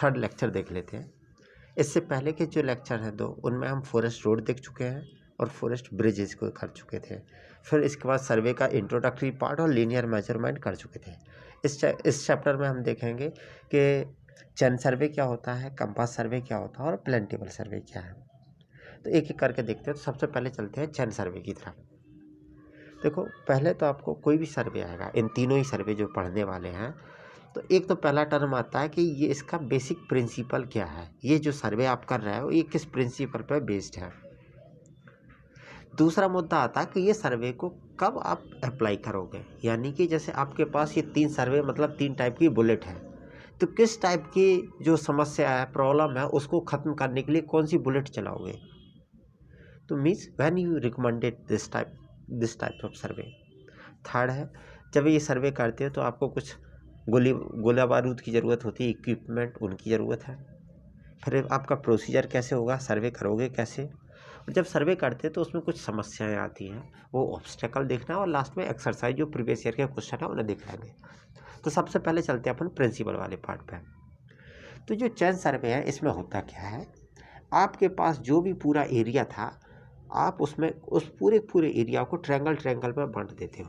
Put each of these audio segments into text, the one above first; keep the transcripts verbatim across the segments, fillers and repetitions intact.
Third lecture देख लेते हैं। इससे पहले के जो लेक्चर हैं दो, उनमें हम फॉरेस्ट रोड देख चुके हैं और फॉरेस्ट ब्रिजेस को कर चुके थे। फिर इसके बाद सर्वे का इंट्रोडक्टरी पार्ट और लीनियर मेजरमेंट कर चुके थे। इस इस चैप्टर में हम देखेंगे कि चैन सर्वे क्या होता है, कंपास सर्वे क्या होता है और प्लान टेबल सर्वे क्या है। तो एक एक करके देखते हैं। तो सबसे पहले चलते हैं चैन सर्वे की तरफ। देखो, पहले तो आपको कोई भी सर्वे आएगा, इन तीनों ही सर्वे जो पढ़ने वाले हैं, तो एक तो पहला टर्म आता है कि ये इसका बेसिक प्रिंसिपल क्या है, ये जो सर्वे आप कर रहे हो ये किस प्रिंसिपल पर बेस्ड है। दूसरा मुद्दा आता है कि ये सर्वे को कब आप अप्लाई करोगे, यानी कि जैसे आपके पास ये तीन सर्वे मतलब तीन टाइप की बुलेट है, तो किस टाइप की जो समस्या है, प्रॉब्लम है, उसको ख़त्म करने के लिए कौन सी बुलेट चलाओगे। तो means when you recommended this type this type of survey. Third है, जब ये सर्वे करते हो तो आपको कुछ गोली गोला बारूद की ज़रूरत होती है, इक्विपमेंट उनकी ज़रूरत है। फिर आपका प्रोसीजर कैसे होगा, सर्वे करोगे कैसे। और जब सर्वे करते हैं तो उसमें कुछ समस्याएं आती हैं, वो ऑब्स्टेकल देखना है, और लास्ट में एक्सरसाइज जो प्रीवियस ईयर के क्वेश्चन है उन्हें देख लेंगे। तो सबसे पहले चलते हैं अपन प्रिंसिपल वाले पार्ट पे। तो जो चैन सर्वे है, इसमें होता क्या है, आपके पास जो भी पूरा एरिया था, आप उसमें उस पूरे पूरे एरिया को ट्रायंगल ट्रायंगल में बांट देते हो,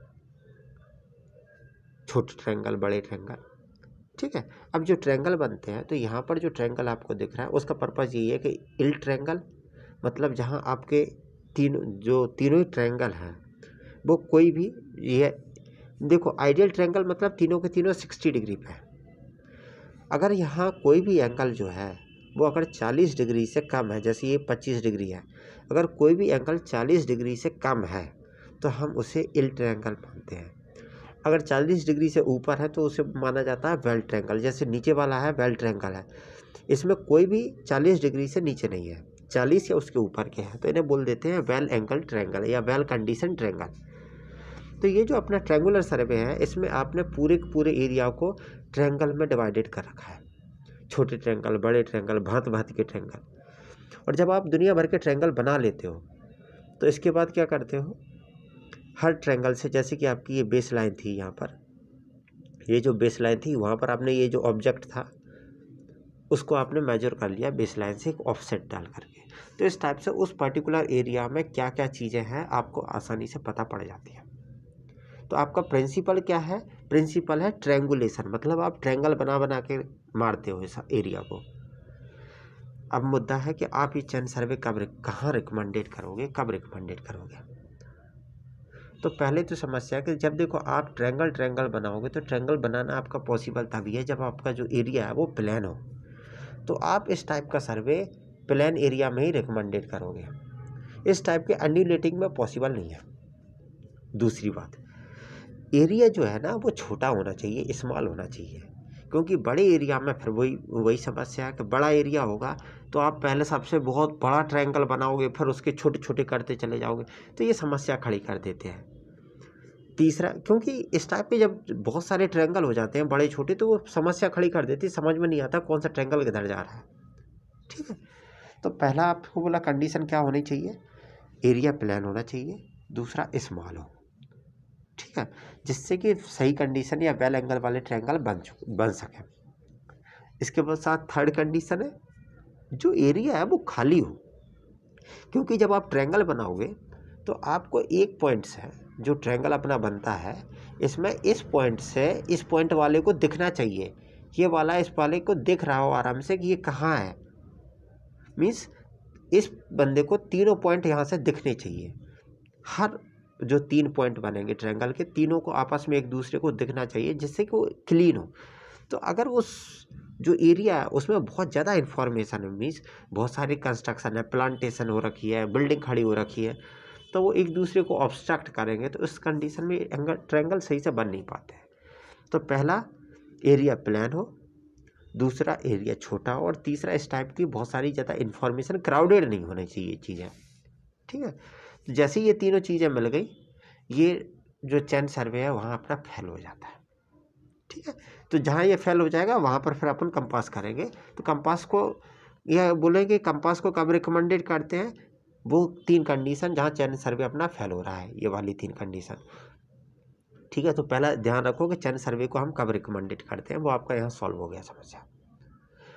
छोटे ट्रायंगल, बड़े ट्रायंगल, ठीक है। अब जो ट्रायंगल बनते हैं, तो यहाँ पर जो ट्रायंगल आपको दिख रहा है उसका पर्पज़ यही है कि इल ट्रायंगल मतलब जहाँ आपके तीन जो तीनों ही ट्रायंगल हैं वो कोई भी, ये देखो आइडियल ट्रायंगल मतलब तीनों के तीनों साठ डिग्री पे है। अगर यहाँ कोई भी एंगल जो है वो अगर चालीस डिग्री से कम है, जैसे ये पच्चीस डिग्री है, अगर कोई भी एंगल चालीस डिग्री से कम है तो हम उसे इल ट्रायंगल मानते हैं। अगर चालीस डिग्री से ऊपर है तो उसे माना जाता है वेल ट्रायंगल। जैसे नीचे वाला है वेल ट्रायंगल है, इसमें कोई भी चालीस डिग्री से नीचे नहीं है, चालीस या उसके ऊपर के हैं, तो इन्हें बोल देते हैं वेल एंगल ट्रायंगल या वेल कंडीशन ट्रायंगल। तो ये जो अपना ट्रायंगुलर सर्वे है, इसमें आपने पूरे पूरे एरिया को ट्रायंगल में डिवाइडेड कर रखा है, छोटे ट्रायंगल, बड़े ट्रायंगल, भांति भांति के ट्रायंगल। और जब आप दुनिया भर के ट्रायंगल बना लेते हो तो इसके बाद क्या करते हो, हर ट्रायंगल से, जैसे कि आपकी ये बेस लाइन थी, यहाँ पर ये जो बेस लाइन थी, वहाँ पर आपने ये जो ऑब्जेक्ट था उसको आपने मेजर कर लिया बेस लाइन से एक ऑफसेट डाल करके। तो इस टाइप से उस पर्टिकुलर एरिया में क्या क्या चीज़ें हैं आपको आसानी से पता पड़ जाती है। तो आपका प्रिंसिपल क्या है, प्रिंसिपल है ट्रायंगुलेशन, मतलब आप ट्रायंगल बना बना के मारते हो इस एरिया को। अब मुद्दा है कि आप ये चैन सर्वे कब कहाँ रिकमेंडेड करोगे, कब रिकमेंडेड करोगे। तो पहले तो समस्या है कि जब देखो आप ट्रायंगल ट्रायंगल बनाओगे तो ट्रायंगल बनाना आपका पॉसिबल तभी है जब आपका जो एरिया है वो प्लान हो। तो आप इस टाइप का सर्वे प्लान एरिया में ही रिकमेंडेड करोगे, इस टाइप के अंडुलेटिंग में पॉसिबल नहीं है। दूसरी बात, एरिया जो है ना वो छोटा होना चाहिए, स्मॉल होना चाहिए, क्योंकि बड़े एरिया में फिर वही वही समस्या है कि बड़ा एरिया होगा तो आप पहले सबसे बहुत बड़ा ट्रायंगल बनाओगे, फिर उसके छोटे छोटे करते चले जाओगे, तो ये समस्या खड़ी कर देते हैं। तीसरा, क्योंकि इस टाइप पे जब बहुत सारे ट्रायंगल हो जाते हैं बड़े छोटे, तो वो समस्या खड़ी कर देती है, समझ में नहीं आता कौन सा ट्रायंगल किधर जा रहा है, ठीक है। तो पहला आपको बोला कंडीशन क्या होनी चाहिए, एरिया प्लान होना चाहिए, दूसरा स्मॉल हो, ठीक है, जिससे कि सही कंडीशन या वेल एंगल वाले ट्रायंगल बन बन सके। इसके बाद साथ थर्ड कंडीशन है जो एरिया है वो खाली हो, क्योंकि जब आप ट्रायंगल बनाओगे तो आपको एक पॉइंट से जो ट्रायंगल अपना बनता है, इसमें इस पॉइंट से इस पॉइंट वाले को दिखना चाहिए, ये वाला इस वाले को दिख रहा हो आराम से कि ये कहाँ है, मीन्स इस बंदे को तीनों पॉइंट यहाँ से दिखने चाहिए। हर जो तीन पॉइंट बनेंगे ट्रायंगल के, तीनों को आपस में एक दूसरे को दिखना चाहिए, जिससे कि वो क्लीन हो। तो अगर उस जो एरिया है उसमें बहुत ज़्यादा इन्फॉर्मेशन है, मीन्स बहुत सारी कंस्ट्रक्शन है, प्लांटेशन हो रखी है, बिल्डिंग खड़ी हो रखी है, तो वो एक दूसरे को ऑब्स्ट्रक्ट करेंगे, तो इस कंडीशन में एंगल ट्रायंगल सही से बन नहीं पाते हैं। तो पहला एरिया प्लान हो, दूसरा एरिया छोटा हो, और तीसरा इस टाइप की बहुत सारी ज़्यादा इन्फॉर्मेशन, क्राउडेड नहीं होनी चाहिए चीज़ें, ठीक है। तो जैसे ये तीनों चीज़ें मिल गई, ये जो चैन सर्वे है वहाँ अपना फेल हो जाता है, ठीक है। तो जहाँ ये फेल हो जाएगा वहाँ पर फिर अपन कंपास करेंगे। तो कंपास को यह बोलेंगे कंपास को कब रिकमेंडेड करते हैं, वो तीन कंडीशन जहाँ चैन सर्वे अपना फेल हो रहा है, ये वाली तीन कंडीशन, ठीक है। तो पहला ध्यान रखो कि चैन सर्वे को हम कब रिकमेंडेड करते हैं, वो आपका यहाँ सॉल्व हो गया समस्या।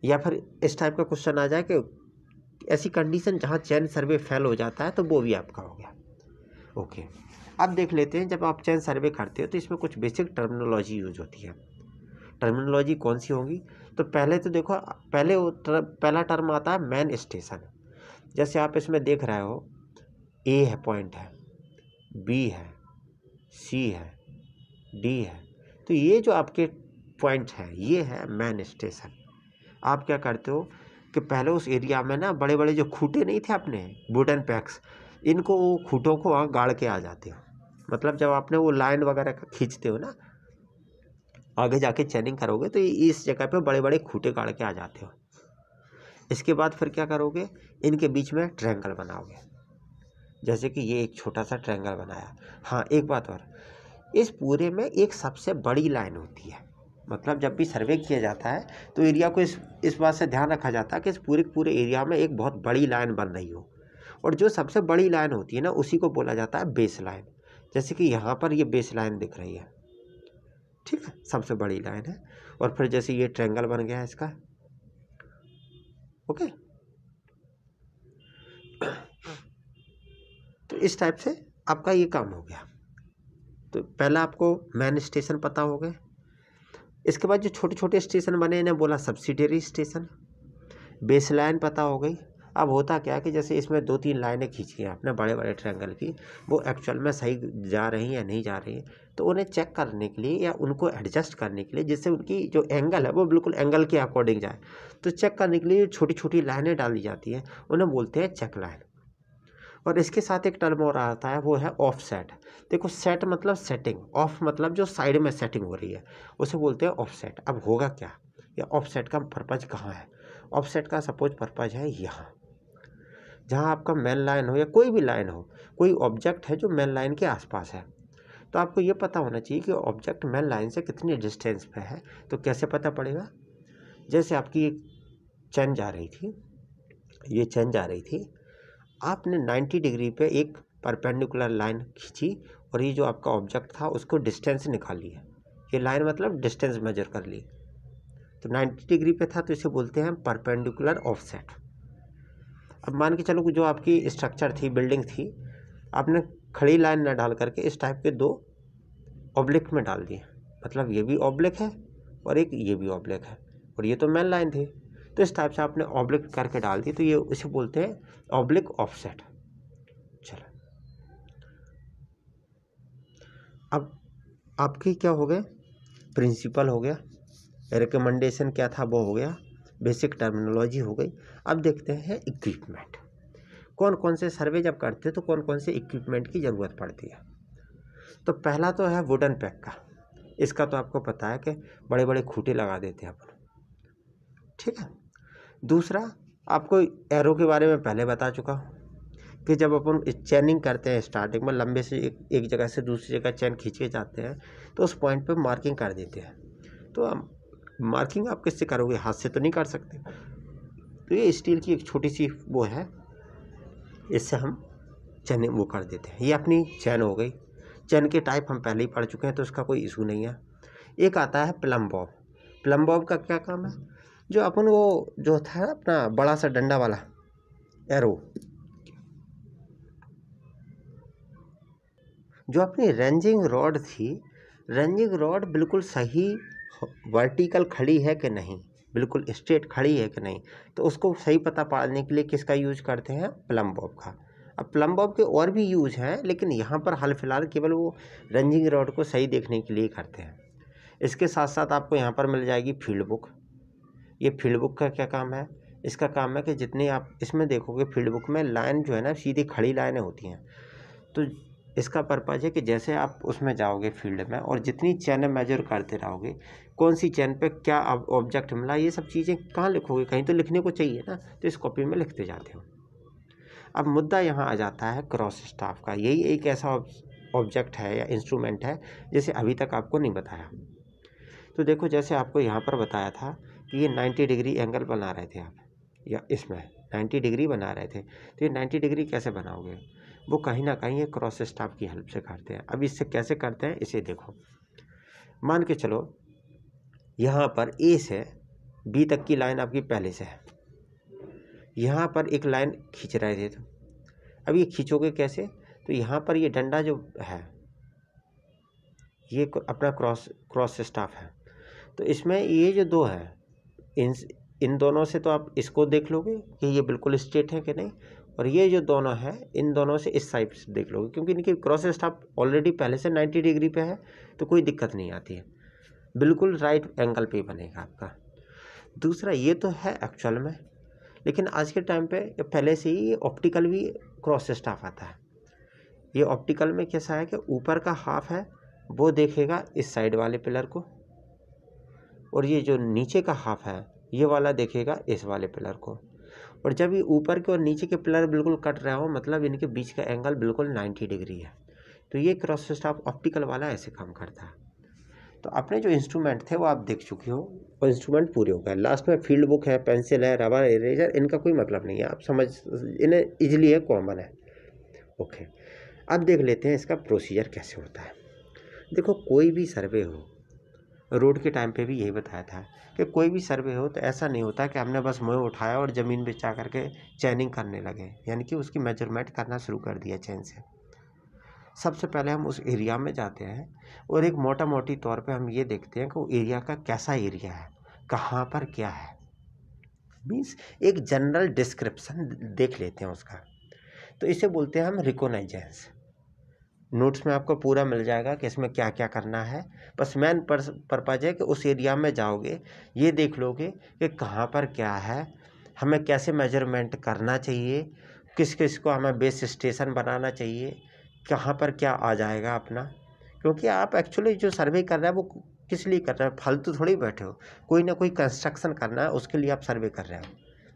या फिर इस टाइप का क्वेश्चन आ जाए कि ऐसी कंडीशन जहाँ चैन सर्वे फेल हो जाता है, तो वो भी आपका हो गया। ओके, अब देख लेते हैं जब आप चैन सर्वे करते हो तो इसमें कुछ बेसिक टर्मिनोलॉजी यूज होती है। टर्मिनोलॉजी कौन सी होगी? तो पहले तो देखो, पहले वो टर, पहला टर्म आता है मेन स्टेशन। जैसे आप इसमें देख रहे हो, ए है पॉइंट है, बी है, सी है, डी है, तो ये जो आपके पॉइंट है ये है मेन स्टेशन। आप क्या करते हो कि पहले उस एरिया में ना बड़े बड़े जो खूंटे नहीं थे अपने वुडन पैक्स, इनको वो खूंटों को वहाँ गाड़ के आ जाते हो। मतलब जब आपने वो लाइन वगैरह का खींचते हो ना, आगे जाके चैनिंग करोगे तो इस जगह पे बड़े बड़े खूंटे गाड़ के आ जाते हो। इसके बाद फिर क्या करोगे, इनके बीच में ट्रायंगल बनाओगे। जैसे कि ये एक छोटा सा ट्रायंगल बनाया। हाँ, एक बात और, इस पूरे में एक सबसे बड़ी लाइन होती है। मतलब जब भी सर्वे किया जाता है तो एरिया को इस इस बात से ध्यान रखा जाता है कि इस पूरे पूरे एरिया में एक बहुत बड़ी लाइन बन रही हो, और जो सबसे बड़ी लाइन होती है ना उसी को बोला जाता है बेस लाइन। जैसे कि यहाँ पर ये बेस लाइन दिख रही है, ठीक है, सबसे बड़ी लाइन है। और फिर जैसे ये ट्रायंगल बन गया है इसका, ओके। तो इस टाइप से आपका ये काम हो गया। तो पहला आपको मेन स्टेशन पता हो गए। इसके बाद जो छोटे छोटे स्टेशन बने इन्हें बोला सब्सिडियरी स्टेशन। बेस लाइन पता हो गई। अब होता क्या कि जैसे इसमें दो तीन लाइनें खींची हैं आपने बड़े बड़े ट्रायंगल की, वो एक्चुअल में सही जा रही हैं या नहीं जा रही हैं, तो उन्हें चेक करने के लिए या उनको एडजस्ट करने के लिए, जिससे उनकी जो एंगल है वो बिल्कुल एंगल के अकॉर्डिंग जाए, तो चेक करने के लिए छोटी छोटी लाइनें डाली जाती हैं, उन्हें बोलते हैं चेक लाइन। और इसके साथ एक टर्म और आता है, वो है ऑफ सेट। देखो, सेट मतलब सेटिंग, ऑफ मतलब जो साइड में सेटिंग हो रही है उसे बोलते हैं ऑफ सेट। अब होगा क्या, या ऑफ सेट का पर्पज कहाँ है? ऑफ सेट का सपोज पर्पज है यहाँ, जहाँ आपका मेन लाइन हो या कोई भी लाइन हो, कोई ऑब्जेक्ट है जो मेन लाइन के आसपास है, तो आपको ये पता होना चाहिए कि ऑब्जेक्ट मेन लाइन से कितनी डिस्टेंस पे है। तो कैसे पता पड़ेगा? जैसे आपकी एक चैन जा रही थी, ये चैन जा रही थी, आपने नब्बे डिग्री पे एक परपेंडिकुलर लाइन खींची और ये जो आपका ऑब्जेक्ट था उसको डिस्टेंस निकाल लिया। ये लाइन मतलब डिस्टेंस मेजर कर ली, तो नब्बे डिग्री पे था, तो इसे बोलते हैं परपेंडिकुलर ऑफसेट। अब मान के चलो कि जो आपकी स्ट्रक्चर थी, बिल्डिंग थी, आपने खड़ी लाइन न डाल करके इस टाइप के दो ऑब्लिक में डाल दिए। मतलब ये भी ऑब्लिक है और एक ये भी ऑब्लिक है, और ये तो मेन लाइन थी, तो इस टाइप से आपने ऑब्लिक करके डाल दी, तो ये इसे बोलते हैं ऑब्लिक ऑफसेट। चलो, अब आपकी क्या हो गए, प्रिंसिपल हो गया, रिकमेंडेशन क्या था वो हो गया, बेसिक टर्मिनोलॉजी हो गई। अब देखते हैं इक्विपमेंट। कौन कौन से सर्वे जब करते हैं तो कौन कौन से इक्विपमेंट की ज़रूरत पड़ती है। तो पहला तो है वुडन पैक का। इसका तो आपको पता है कि बड़े बड़े खूंटे लगा देते हैं अपन, ठीक है। दूसरा, आपको एरो के बारे में पहले बता चुका हूँ कि जब अपन चैनिंग करते हैं स्टार्टिंग में, लंबे से एक, एक जगह से दूसरी जगह चैन खींचे जाते हैं, तो उस पॉइंट पे मार्किंग कर देते हैं। तो हम मार्किंग आप किससे करोगे? हाथ से तो नहीं कर सकते, तो ये स्टील की एक छोटी सी वो है, इससे हम चैन वो कर देते हैं। ये अपनी चैन हो गई। चैन के टाइप हम पहले ही पढ़ चुके हैं तो उसका कोई इशू नहीं है। एक आता है प्लम बॉब। प्लम बॉब का क्या काम है? जो अपन वो जो था अपना बड़ा सा डंडा वाला एरो, जो अपनी रेंजिंग रॉड थी, रेंजिंग रॉड बिल्कुल सही वर्टिकल खड़ी है कि नहीं, बिल्कुल स्ट्रेट खड़ी है कि नहीं, तो उसको सही पता पाने के लिए किसका यूज करते हैं? प्लम बॉब का। अब प्लम बॉब के और भी यूज हैं, लेकिन यहाँ पर हाल फिलहाल केवल वो रेंजिंग रॉड को सही देखने के लिए करते हैं। इसके साथ साथ आपको यहाँ पर मिल जाएगी फील्ड बुक। ये फील्ड बुक का क्या काम है? इसका काम है कि जितनी आप इसमें देखोगे फील्ड बुक में लाइन जो है ना सीधी खड़ी लाइनें होती हैं, तो इसका पर्पज़ है कि जैसे आप उसमें जाओगे फील्ड में और जितनी चैनें मेजर करते रहोगे, कौन सी चैन पे क्या ऑब्जेक्ट मिला, ये सब चीज़ें कहाँ लिखोगे? कहीं तो लिखने को चाहिए ना, तो इस कॉपी में लिखते जाते हो। अब मुद्दा यहाँ आ जाता है क्रॉस स्टाफ का। यही एक ऐसा ऑब्जेक्ट है या इंस्ट्रूमेंट है जिसे अभी तक आपको नहीं बताया। तो देखो, जैसे आपको यहाँ पर बताया था कि ये नाइन्टी डिग्री एंगल बना रहे थे आप, या इसमें नाइन्टी डिग्री बना रहे थे, तो ये नाइन्टी डिग्री कैसे बनाओगे? वो कहीं ना कहीं ये क्रॉस स्टाफ की हेल्प से करते हैं। अब इससे कैसे करते हैं इसे देखो। मान के चलो यहाँ पर ए से बी तक की लाइन आपकी पहले से है, यहाँ पर एक लाइन खींच रहे थे, तो अब ये खींचोगे कैसे, तो यहाँ पर ये डंडा जो है ये अपना क्रॉस क्रॉस स्टाफ है, तो इसमें ये जो दो है इन इन दोनों से तो आप इसको देख लोगे कि ये बिल्कुल स्ट्रेट है कि नहीं, और ये जो दोनों है इन दोनों से इस साइड से देख लोगे, क्योंकि इनकी क्रॉस स्टाफ ऑलरेडी पहले से नब्बे डिग्री पे है, तो कोई दिक्कत नहीं आती है, बिल्कुल राइट एंगल पे बनेगा आपका। दूसरा ये तो है एक्चुअल में, लेकिन आज के टाइम पे पहले से ही ऑप्टिकल भी क्रॉस स्टाफ आता है। ये ऑप्टिकल में कैसा है कि ऊपर का हाफ है वो देखेगा इस साइड वाले पिलर को, और ये जो नीचे का हाफ है ये वाला देखेगा इस वाले पिलर को, और जब ये ऊपर के और नीचे के पिलर बिल्कुल कट रहा हो, मतलब इनके बीच का एंगल बिल्कुल नब्बे डिग्री है, तो ये क्रॉस स्टाफ ऑप्टिकल वाला ऐसे काम करता है। तो अपने जो इंस्ट्रूमेंट थे वो आप देख चुके हो, और इंस्ट्रूमेंट पूरे हो गए। लास्ट में फील्ड बुक है, पेंसिल है, रबर, इरेजर, इनका कोई मतलब नहीं है, आप समझ, इन्हें इजीली है, कॉमन है। ओके, अब देख लेते हैं इसका प्रोसीजर कैसे होता है। देखो, कोई भी सर्वे हो, रोड के टाइम पे भी यही बताया था कि कोई भी सर्वे हो तो ऐसा नहीं होता कि हमने बस मुँह उठाया और ज़मीन पे जा करके चैनिंग करने लगे, यानी कि उसकी मेजरमेंट करना शुरू कर दिया चैन से। सबसे पहले हम उस एरिया में जाते हैं और एक मोटा मोटी तौर पे हम ये देखते हैं कि वो एरिया का कैसा एरिया है, कहाँ पर क्या है, मीन्स एक जनरल डिस्क्रिप्शन देख लेते हैं उसका, तो इसे बोलते हैं हम रिकॉग्नाइजेंस। नोट्स में आपको पूरा मिल जाएगा कि इसमें क्या क्या करना है, बस मेन पर्पज है कि उस एरिया में जाओगे, ये देख लोगे कि कहाँ पर क्या है, हमें कैसे मेजरमेंट करना चाहिए, किस किस को हमें बेस स्टेशन बनाना चाहिए, कहाँ पर क्या आ जाएगा अपना, क्योंकि आप एक्चुअली जो सर्वे कर रहे हैं वो किस लिए कर रहे हैं, फालतू थोड़ी बैठे हो, कोई ना कोई कंस्ट्रक्शन करना है उसके लिए आप सर्वे कर रहे हो,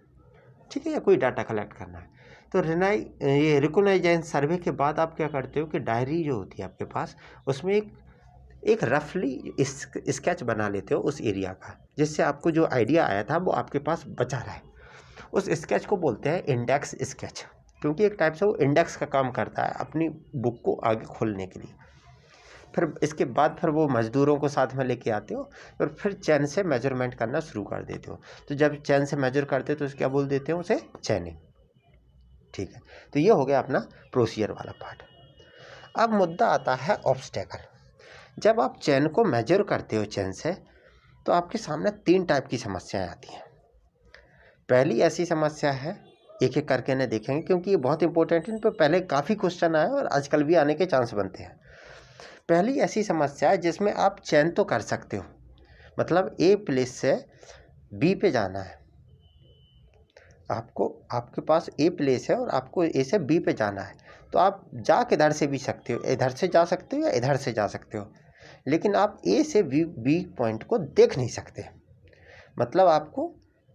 ठीक है, या कोई डाटा कलेक्ट करना है। तो रिनाई ये रिकॉग्नाइजेंस सर्वे के बाद आप क्या करते हो कि डायरी जो होती है आपके पास, उसमें एक एक रफली स्केच बना लेते हो उस एरिया का, जिससे आपको जो आइडिया आया था वो आपके पास बचा रहा है। उस स्केच को बोलते हैं इंडेक्स स्केच, क्योंकि एक टाइप से वो इंडेक्स का काम करता है अपनी बुक को आगे खोलने के लिए। फिर इसके बाद फिर वो मज़दूरों को साथ में लेके आते हो और फिर चैन से मेजरमेंट करना शुरू कर देते हो। तो जब चैन से मेजर करते हो तो क्या बोल देते हो, उसे चैनिंग, ठीक है। तो ये हो गया अपना प्रोसीजर वाला पार्ट। अब मुद्दा आता है ऑब्स्टेकल। जब आप चैन को मेजर करते हो चैन से, तो आपके सामने तीन टाइप की समस्याएं आती हैं। पहली ऐसी समस्या है, एक एक करके इन्हें देखेंगे क्योंकि ये बहुत इंपॉर्टेंट है, इन पर पहले काफ़ी क्वेश्चन आए और आजकल भी आने के चांस बनते हैं। पहली ऐसी समस्या है जिसमें आप चैन तो कर सकते हो, मतलब ए प्लेस से बी पे जाना है, आपको आपके पास ए प्लेस है और आपको ए से बी पे जाना है, तो आप जा किधर से भी सकते हो, इधर से जा सकते हो या इधर से जा सकते हो, लेकिन आप ए से बी बी पॉइंट को देख नहीं सकते, मतलब आपको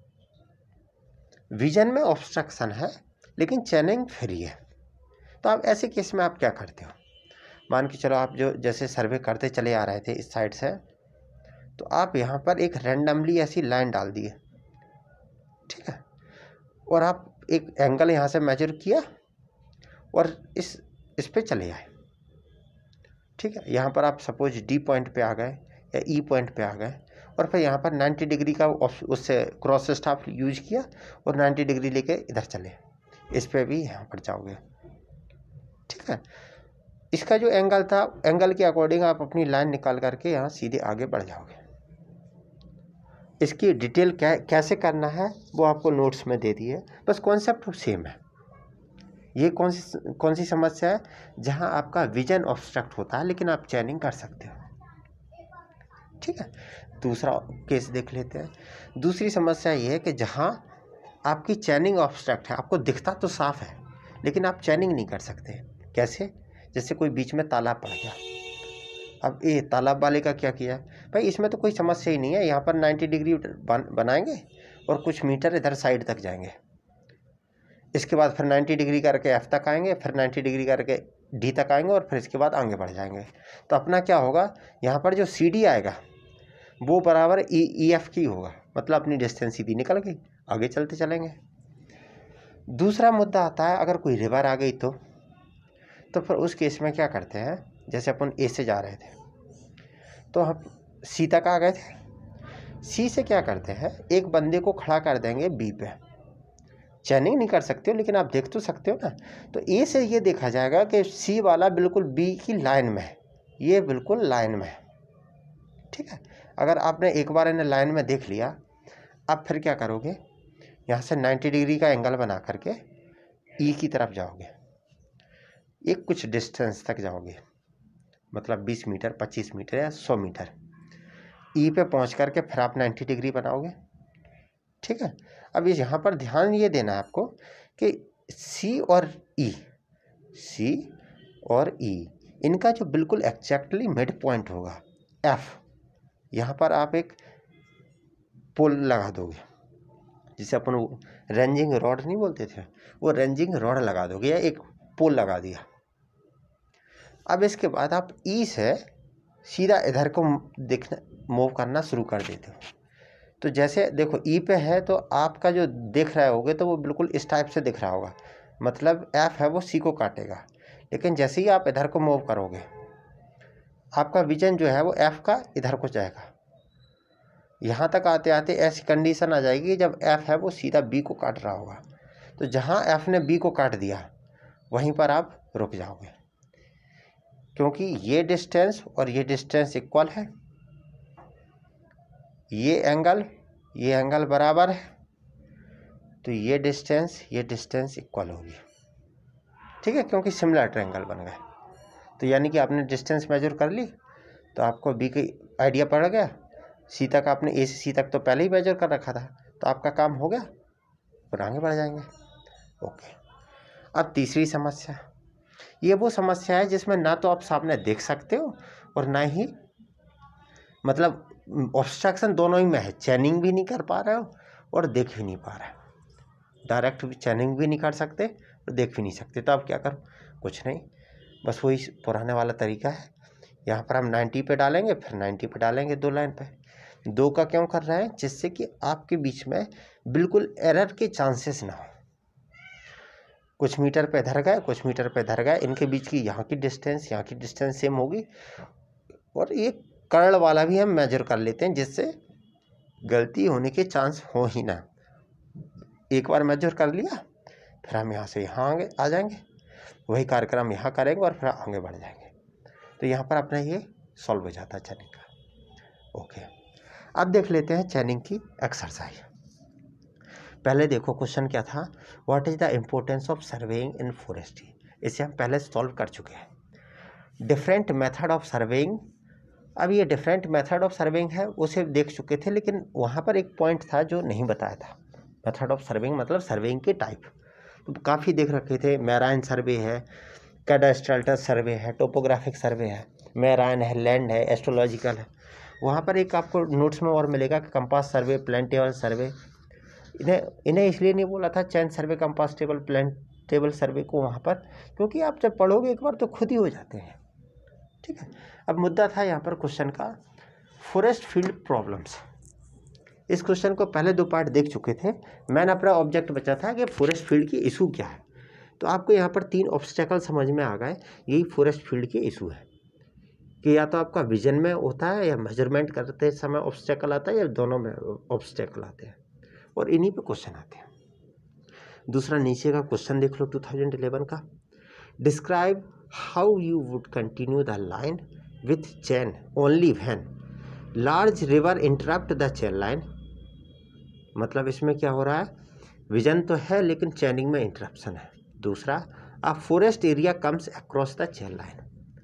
विजन में ऑब्स्ट्रक्शन है लेकिन चैनिंग फ्री है। तो आप ऐसे केस में आप क्या करते हो, मान के चलो आप जो जैसे सर्वे करते चले आ रहे थे इस साइड से, तो आप यहाँ पर एक रैंडमली ऐसी लाइन डाल दिए, ठीक है, और आप एक एंगल यहाँ से मेजर किया और इस इस पे चले आए, ठीक है। यहाँ पर आप सपोज डी पॉइंट पे आ गए या ई पॉइंट पे आ गए, और फिर यहाँ पर नब्बे डिग्री का उससे क्रॉस स्टाफ यूज किया और नब्बे डिग्री लेके इधर चले, इस पे भी यहाँ पर जाओगे, ठीक है। इसका जो एंगल था, एंगल के अकॉर्डिंग आप अपनी लाइन निकाल करके यहाँ सीधे आगे बढ़ जाओगे। इसकी डिटेल कै, कैसे करना है वो आपको नोट्स में दे दिए, बस कॉन्सेप्ट सेम है। ये कौन सी कौन सी समस्या है जहाँ आपका विजन ऑब्स्ट्रक्ट होता है लेकिन आप चैनिंग कर सकते हो, ठीक है। दूसरा केस देख लेते हैं। दूसरी समस्या ये है कि जहाँ आपकी चैनिंग ऑब्स्ट्रक्ट है, आपको दिखता तो साफ है लेकिन आप चैनिंग नहीं कर सकते। कैसे? जैसे कोई बीच में तालाब पड़ गया, अब ये तालाब वाले का क्या किया भाई, इसमें तो कोई समस्या ही नहीं है, यहाँ पर नब्बे डिग्री बन, बनाएंगे और कुछ मीटर इधर साइड तक जाएंगे, इसके बाद फिर नब्बे डिग्री करके एफ तक आएंगे, फिर नब्बे डिग्री करके डी तक आएंगे और फिर इसके बाद आगे बढ़ जाएंगे। तो अपना क्या होगा, यहाँ पर जो सी डी आएगा वो बराबर ई ई एफ की होगा, मतलब अपनी डिस्टेंस सीधी निकल गई, आगे चलते चलेंगे। दूसरा मुद्दा आता है, अगर कोई रिवर आ गई तो तो फिर उस केस में क्या करते हैं, जैसे अपन ए से जा रहे थे तो हम सी तक आ गए थे, सी से क्या करते हैं, एक बंदे को खड़ा कर देंगे बी पे, चैनिंग नहीं कर सकते हो लेकिन आप देख तो सकते हो ना। तो ए से ये देखा जाएगा कि सी वाला बिल्कुल बी की लाइन में है, ये बिल्कुल लाइन में है, ठीक है। अगर आपने एक बार इन्हें लाइन में देख लिया, अब फिर क्या करोगे, यहाँ से नब्बे डिग्री का एंगल बना करके ई की तरफ जाओगे, एक कुछ डिस्टेंस तक जाओगे, मतलब बीस मीटर, पच्चीस मीटर या सौ मीटर। ई पे पहुँच करके फिर आप नब्बे डिग्री बनाओगे, ठीक है। अब ये यहाँ पर ध्यान ये देना है आपको कि सी और ई, सी और ई इनका जो बिल्कुल एक्जैक्टली मिड पॉइंट होगा एफ, यहाँ पर आप एक पोल लगा दोगे, जिसे अपन रेंजिंग रॉड नहीं बोलते थे, वो रेंजिंग रॉड लगा दोगे या एक पोल लगा दिया। अब इसके बाद आप ई से सीधा इधर को देखना मूव करना शुरू कर देते हो। तो जैसे देखो ई पे है तो आपका जो देख रहे होगे तो वो बिल्कुल इस टाइप से दिख रहा होगा, मतलब एफ है वो सी को काटेगा। लेकिन जैसे ही आप इधर को मूव करोगे, आपका विजन जो है वो एफ का इधर को जाएगा। यहाँ तक आते आते ऐसी कंडीशन आ जाएगी जब एफ है वो सीधा बी को काट रहा होगा, तो जहाँ एफ ने बी को काट दिया वहीं पर आप रुक जाओगे, क्योंकि ये डिस्टेंस और ये डिस्टेंस इक्वल है, ये एंगल ये एंगल बराबर है, तो ये डिस्टेंस ये डिस्टेंस इक्वल होगी, ठीक है, क्योंकि सिमिलर ट्रायंगल बन गए। तो यानी कि आपने डिस्टेंस मेजर कर ली तो आपको बी की आइडिया पड़ गया, सी तक आपने ए से सी तक तो पहले ही मेजर कर रखा था, तो आपका काम हो गया, फिर आगे बढ़ जाएंगे। ओके, अब तीसरी समस्या, ये वो समस्या है जिसमें ना तो आप सामने देख सकते हो और ना ही मतलब ऑब्स्ट्रक्शन दोनों ही में है, चैनिंग भी नहीं कर पा रहे हो और देख भी नहीं पा रहे, डायरेक्ट चैनिंग भी नहीं कर सकते और देख भी नहीं सकते। तो आप क्या करो, कुछ नहीं, बस वही पुराने वाला तरीका है, यहाँ पर हम नब्बे पे डालेंगे, फिर नब्बे पे डालेंगे, दो लाइन पे। दो का क्यों कर रहे हैं, जिससे कि आपके बीच में बिल्कुल एरर के चांसेस ना हो। कुछ मीटर पे धर गए, कुछ मीटर पे धर गए, इनके बीच की यहाँ की डिस्टेंस यहाँ की डिस्टेंस सेम होगी, और एक कर्ल वाला भी हम मेजर कर लेते हैं जिससे गलती होने के चांस हो ही ना। एक बार मेजर कर लिया, फिर हम यहाँ से यहाँ आगे आ जाएंगे, वही कार्यक्रम यहाँ करेंगे और फिर आगे बढ़ जाएंगे। तो यहाँ पर अपना ये सॉल्व हो जाता है चैनिंग का। ओके, अब देख लेते हैं चैनिंग की एक्सरसाइज। पहले देखो क्वेश्चन क्या था, what is the importance of surveying in forestry, इसे हम पहले सॉल्व कर चुके हैं। डिफरेंट मेथड ऑफ सर्वेइंग, अब ये डिफरेंट मेथड ऑफ सर्वेइंग है उसे देख चुके थे, लेकिन वहाँ पर एक पॉइंट था जो नहीं बताया था। मेथड ऑफ सर्वेइंग मतलब सर्वेइंग के टाइप, तो काफ़ी देख रखे थे, मैराइन सर्वे है, कैडास्ट्रल सर्वे है, टोपोग्राफिक सर्वे है, मैराइन है, लैंड है, एस्ट्रोलॉजिकल है। वहाँ पर एक आपको नोट्स में और मिलेगा कि compass survey, plan table survey. इन्हें इन्हें इसलिए नहीं बोला था chain survey, compass table, plan table survey को वहाँ पर, क्योंकि आप जब पढ़ोगे एक बार तो खुद ही हो जाते हैं, ठीक है। अब मुद्दा था यहाँ पर क्वेश्चन का फॉरेस्ट फील्ड प्रॉब्लम्स। इस क्वेश्चन को पहले दो पार्ट देख चुके थे, मैंने अपना ऑब्जेक्ट बचा था कि फॉरेस्ट फील्ड की इशू क्या है। तो आपको यहाँ पर तीन ऑब्स्टेकल समझ में आ गए, यही फॉरेस्ट फील्ड के इशू है कि या तो आपका विजन में होता है या मेजरमेंट करते समय ऑब्स्टेकल आता है, या दोनों में ऑब्स्टेकल आते हैं, और इन्हीं पे क्वेश्चन आते हैं। दूसरा नीचे का क्वेश्चन देख लो दो हज़ार ग्यारह का, describe how you would continue the line with chain only when large river interrupt the chain line. मतलब इसमें क्या हो रहा है, विजन तो है लेकिन चैनिंग में इंटरप्शन है। दूसरा, a forest area comes across the chain line,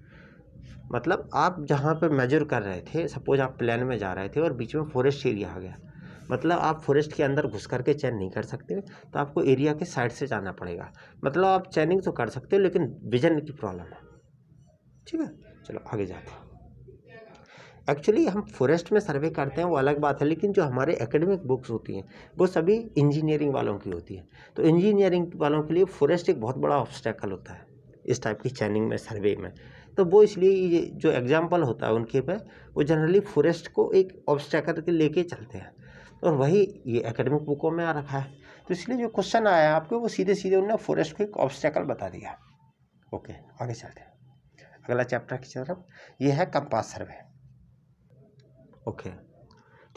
मतलब आप जहाँ पर मेजर कर रहे थे, सपोज आप प्लान में जा रहे थे और बीच में फॉरेस्ट एरिया आ गया, मतलब आप फॉरेस्ट के अंदर घुस करके चैन नहीं कर सकते, तो आपको एरिया के साइड से जाना पड़ेगा। मतलब आप चैनिंग तो कर सकते हो लेकिन विजन की प्रॉब्लम है, ठीक है। चलो आगे जाते हैं। एक्चुअली हम फॉरेस्ट में सर्वे करते हैं वो अलग बात है, लेकिन जो हमारे एकेडमिक बुक्स होती हैं वो सभी इंजीनियरिंग वालों की होती है। तो इंजीनियरिंग वालों के लिए फॉरेस्ट एक बहुत बड़ा ऑब्स्टेकल होता है इस टाइप की चैनिंग में, सर्वे में। तो वो इसलिए ये जो एग्जाम्पल होता है उनके पे, वो जनरली फॉरेस्ट को एक ऑब्स्टेकल के लेके चलते हैं, और वही ये एकेडमिक बुकों में आ रखा है। तो इसलिए जो क्वेश्चन आया आपको वो सीधे सीधे उन्होंने फॉरेस्ट को एक ऑब्स्टेकल बता दिया। ओके, आगे चलते हैं अगला चैप्टर की तरफ, ये है कंपास सर्वे। ओके,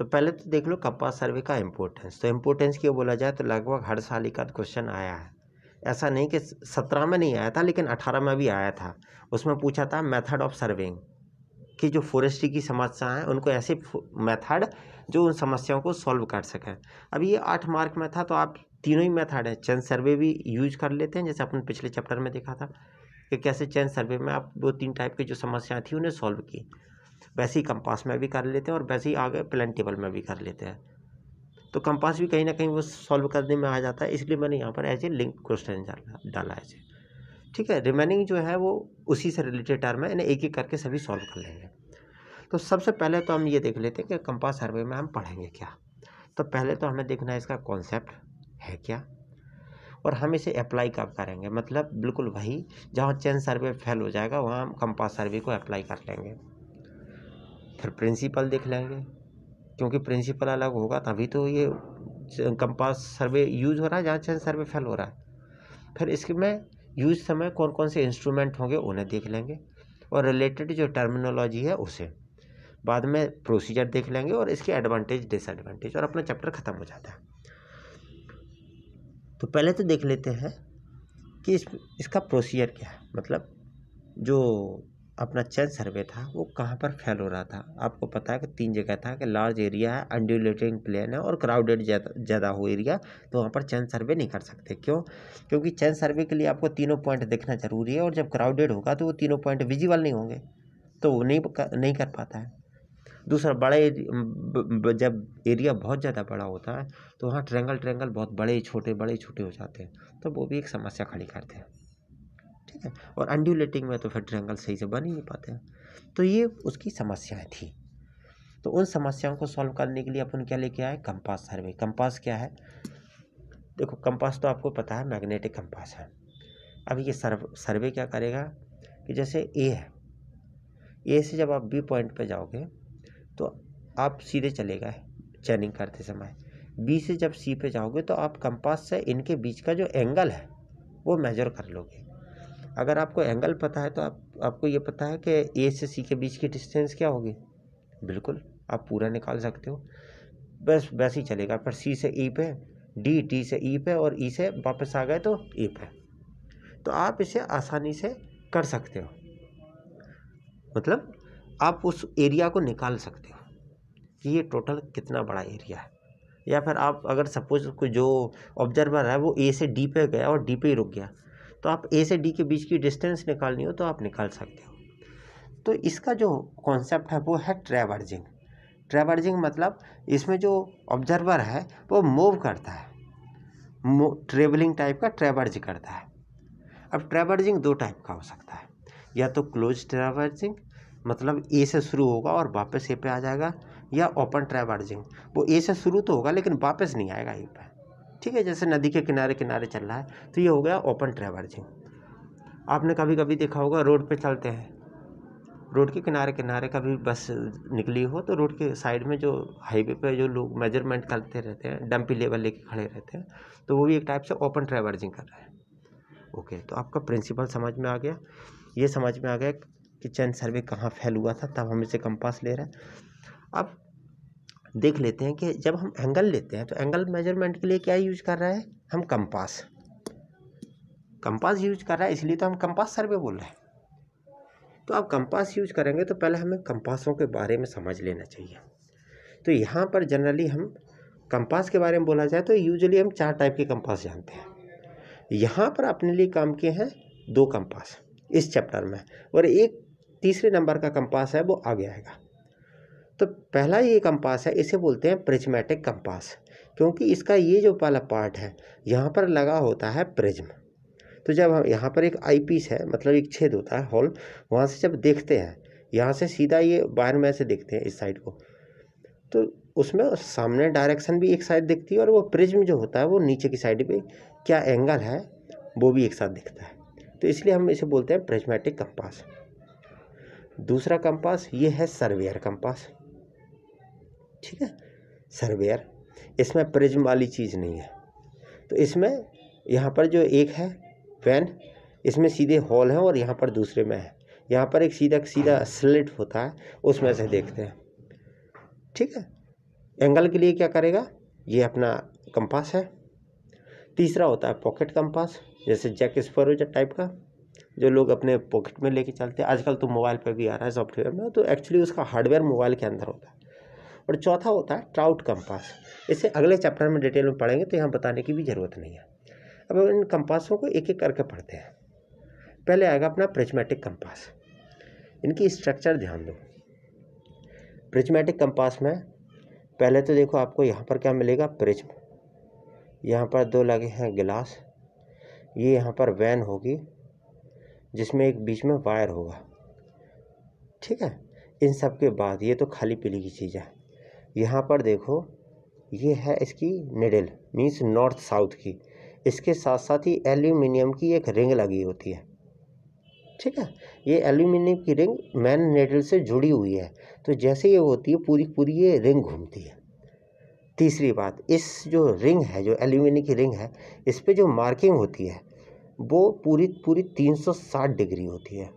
तो पहले तो देख लो कंपास सर्वे का इम्पोर्टेंस। तो इम्पोर्टेंस क्यों बोला जाए तो लगभग हर साल एक क्वेश्चन आया है। ऐसा नहीं कि सत्रह में नहीं आया था, लेकिन अठारह में भी आया था। उसमें पूछा था मेथड ऑफ सर्वेइंग कि जो फॉरेस्ट्री की समस्या है उनको ऐसे मेथड जो उन समस्याओं को सॉल्व कर सकें। अब ये आठ मार्क में था, तो आप तीनों ही मेथड है, चेन सर्वे भी यूज कर लेते हैं, जैसे अपन पिछले चैप्टर में देखा था कि कैसे चेन सर्वे में आप दो तीन टाइप की जो समस्याएं थी उन्हें सॉल्व की, वैसे ही कंपास में भी कर लेते हैं और वैसे ही आगे प्लान टेबल में भी कर लेते हैं। तो कंपास भी कहीं ना कहीं वो सॉल्व करने में आ जाता है, इसलिए मैंने यहाँ पर एज ए लिंक क्वेश्चन डाला ऐसे। ठीक है, रिमेनिंग जो है वो उसी से रिलेटेड टर्म है, इन्हें एक एक करके सभी सॉल्व कर लेंगे। तो सबसे पहले तो हम ये देख लेते हैं कि कंपास सर्वे में हम पढ़ेंगे क्या। तो पहले तो हमें देखना है इसका कॉन्सेप्ट है क्या, और हम इसे अप्लाई कब करेंगे। मतलब बिल्कुल वही जहाँ चेन सर्वे फेल हो जाएगा वहाँ हम कंपास सर्वे को अप्लाई कर लेंगे। फिर प्रिंसिपल देख लेंगे, क्योंकि प्रिंसिपल अलग होगा तभी तो ये कंपास सर्वे यूज हो रहा है जहाँ चेन सर्वे फेल हो रहा है। फिर इसके में यूज समय कौन कौन से इंस्ट्रूमेंट होंगे उन्हें देख लेंगे, और रिलेटेड जो टर्मिनोलॉजी है उसे। बाद में प्रोसीजर देख लेंगे और इसके एडवांटेज डिसएडवांटेज, और अपना चैप्टर ख़त्म हो जाता है। तो पहले तो देख लेते हैं कि इस इसका प्रोसीजर क्या है। मतलब जो अपना चेन सर्वे था वो कहाँ पर फेल हो रहा था। आपको पता है कि तीन जगह था कि लार्ज एरिया है, अनड्यूलेटिंग प्लेन है और क्राउडेड ज़्यादा हो एरिया, तो वहाँ पर चेन सर्वे नहीं कर सकते। क्यों? क्योंकि चेन सर्वे के लिए आपको तीनों पॉइंट देखना जरूरी है, और जब क्राउडेड होगा तो वो तीनों पॉइंट विजिबल नहीं होंगे, तो वो नहीं नहीं कर पाता है। दूसरा, बड़े जब एरिया बहुत ज़्यादा बड़ा होता है तो वहाँ ट्रेंगल ट्रेंगल बहुत बड़े छोटे बड़े छोटे हो जाते हैं, तो वो भी एक समस्या खड़ी करते हैं। ठीक है, और अनड्यूलेटिंग में तो फिर ट्रायंगल सही से बन ही नहीं पाते हैं। तो ये उसकी समस्याएं थी। तो उन समस्याओं को सॉल्व करने के लिए अपन क्या लेके आए, कंपास सर्वे। कंपास क्या है? देखो, कंपास तो आपको पता है मैग्नेटिक कंपास है। अब ये सर्व सर्वे क्या करेगा कि जैसे ए है, ए से जब आप बी पॉइंट पे जाओगे तो आप सीधे चले गए चैनिंग करते समय। बी से जब सी पे जाओगे तो आप कंपास से इनके बीच का जो एंगल है वो मेजर कर लोगे। अगर आपको एंगल पता है तो आप आपको ये पता है कि ए से सी के बीच की डिस्टेंस क्या होगी, बिल्कुल आप पूरा निकाल सकते हो। बस वैसे ही चलेगा। पर सी से ई पे, डी डी से ई पे, और ई से वापस आ गए तो ए पे, तो आप इसे आसानी से कर सकते हो। मतलब आप उस एरिया को निकाल सकते हो कि ये टोटल कितना बड़ा एरिया है। या फिर आप अगर सपोज जो ऑब्जर्वर है वो ए से डी पे गया और डी पे ही रुक गया, तो आप ए से डी के बीच की डिस्टेंस निकालनी हो तो आप निकाल सकते हो। तो इसका जो कॉन्सेप्ट है वो है ट्रैवर्जिंग। ट्रैवर्जिंग मतलब इसमें जो ऑब्जर्वर है वो मूव करता है, ट्रेवलिंग टाइप का ट्रैवर्ज करता है। अब ट्रैवर्जिंग दो टाइप का हो सकता है, या तो क्लोज ट्रैवर्जिंग, मतलब ए से शुरू होगा और वापस ए पे आ जाएगा, या ओपन ट्रैवर्जिंग, वो ए से शुरू तो होगा लेकिन वापस नहीं आएगा ए पे। ठीक है, जैसे नदी के किनारे किनारे चल रहा है, तो ये हो गया ओपन ट्रैवर्जिंग। आपने कभी कभी देखा होगा रोड पे चलते हैं, रोड के किनारे किनारे कभी बस निकली हो तो रोड के साइड में जो हाईवे पे जो लोग मेजरमेंट करते रहते हैं, डंपी लेवल लेके खड़े रहते हैं, तो वो भी एक टाइप से ओपन ट्रैवर्जिंग कर रहे हैं। ओके, तो आपका प्रिंसिपल समझ में आ गया। ये समझ में आ गया कि चेन सर्वे कहाँ फेल हुआ था, तब हम इसे कंपास ले रहे हैं। अब देख लेते हैं कि जब हम एंगल लेते हैं तो एंगल मेजरमेंट के लिए क्या यूज कर रहा है, हम कंपास कंपास यूज कर रहा है, इसलिए तो हम कंपास सर्वे बोल रहे हैं। तो आप कंपास यूज करेंगे तो पहले हमें कंपासों के बारे में समझ लेना चाहिए। तो यहाँ पर जनरली हम कंपास के बारे में बोला जाए तो यूजुअली हम चार टाइप के कंपास जानते हैं। यहाँ पर अपने लिए काम किए हैं दो कंपास इस चैप्टर में, और एक तीसरे नंबर का कंपास है वो आगे आएगा। तो पहला ये कंपास है, इसे बोलते हैं प्रिज्मेटिक कंपास, क्योंकि इसका ये जो पहला पार्ट है यहाँ पर लगा होता है प्रिज्म। तो जब हम यहाँ पर एक आई पीस है, मतलब एक छेद होता है, होल, वहाँ से जब देखते हैं, यहाँ से सीधा ये वायर में से देखते हैं इस साइड को, तो उसमें सामने डायरेक्शन भी एक साइड दिखती है, और वो प्रिज्म जो होता है वो नीचे की साइड पे क्या एंगल है वो भी एक साथ दिखता है। तो इसलिए हम इसे बोलते हैं प्रिज्मेटिक कंपास। दूसरा कंपास ये है सर्वेयर कंपास। ठीक है, सर्वेयर, इसमें प्रिज्म वाली चीज़ नहीं है। तो इसमें यहाँ पर जो एक है वैन, इसमें सीधे हॉल है और यहाँ पर दूसरे में है, यहाँ पर एक सीधा सीधा स्लिट होता है, उसमें से देखते हैं। ठीक है, एंगल के लिए क्या करेगा, ये अपना कंपास है। तीसरा होता है पॉकेट कंपास, जैसे जैक स्पैरो टाइप का, जो लोग अपने पॉकेट में लेके चलते हैं। आजकल तो मोबाइल पे भी आ रहा है सॉफ्टवेयर में, तो एक्चुअली उसका हार्डवेयर मोबाइल के अंदर होता है। और चौथा होता है ट्राउट कंपास। इसे अगले चैप्टर में डिटेल में पढ़ेंगे, तो यहाँ बताने की भी ज़रूरत नहीं है। अब इन कंपासों को एक एक करके पढ़ते हैं। पहले आएगा अपना प्रिज्मेटिक कंपास। इनकी स्ट्रक्चर ध्यान दो। प्रिज्मेटिक कंपास में पहले तो देखो आपको यहाँ पर क्या मिलेगा, प्रिज्म, यहाँ पर दो लगे हैं गिलास, ये यहाँ पर वैन होगी जिसमें एक बीच में वायर होगा, ठीक है। इन सब के बाद ये तो खाली पीली की चीज़ है। यहाँ पर देखो ये है इसकी निडल, मीन्स नॉर्थ साउथ की। इसके साथ साथ ही एल्यूमिनियम की एक रिंग लगी होती है, ठीक है। ये एल्यूमिनियम की रिंग मैन निडल से जुड़ी हुई है, तो जैसे ये होती है पूरी पूरी ये रिंग घूमती है। तीसरी बात, इस जो रिंग है, जो एल्यूमिनियम की रिंग है, इस पे जो मार्किंग होती है वो पूरी पूरी तीन सौ साठ डिग्री होती है।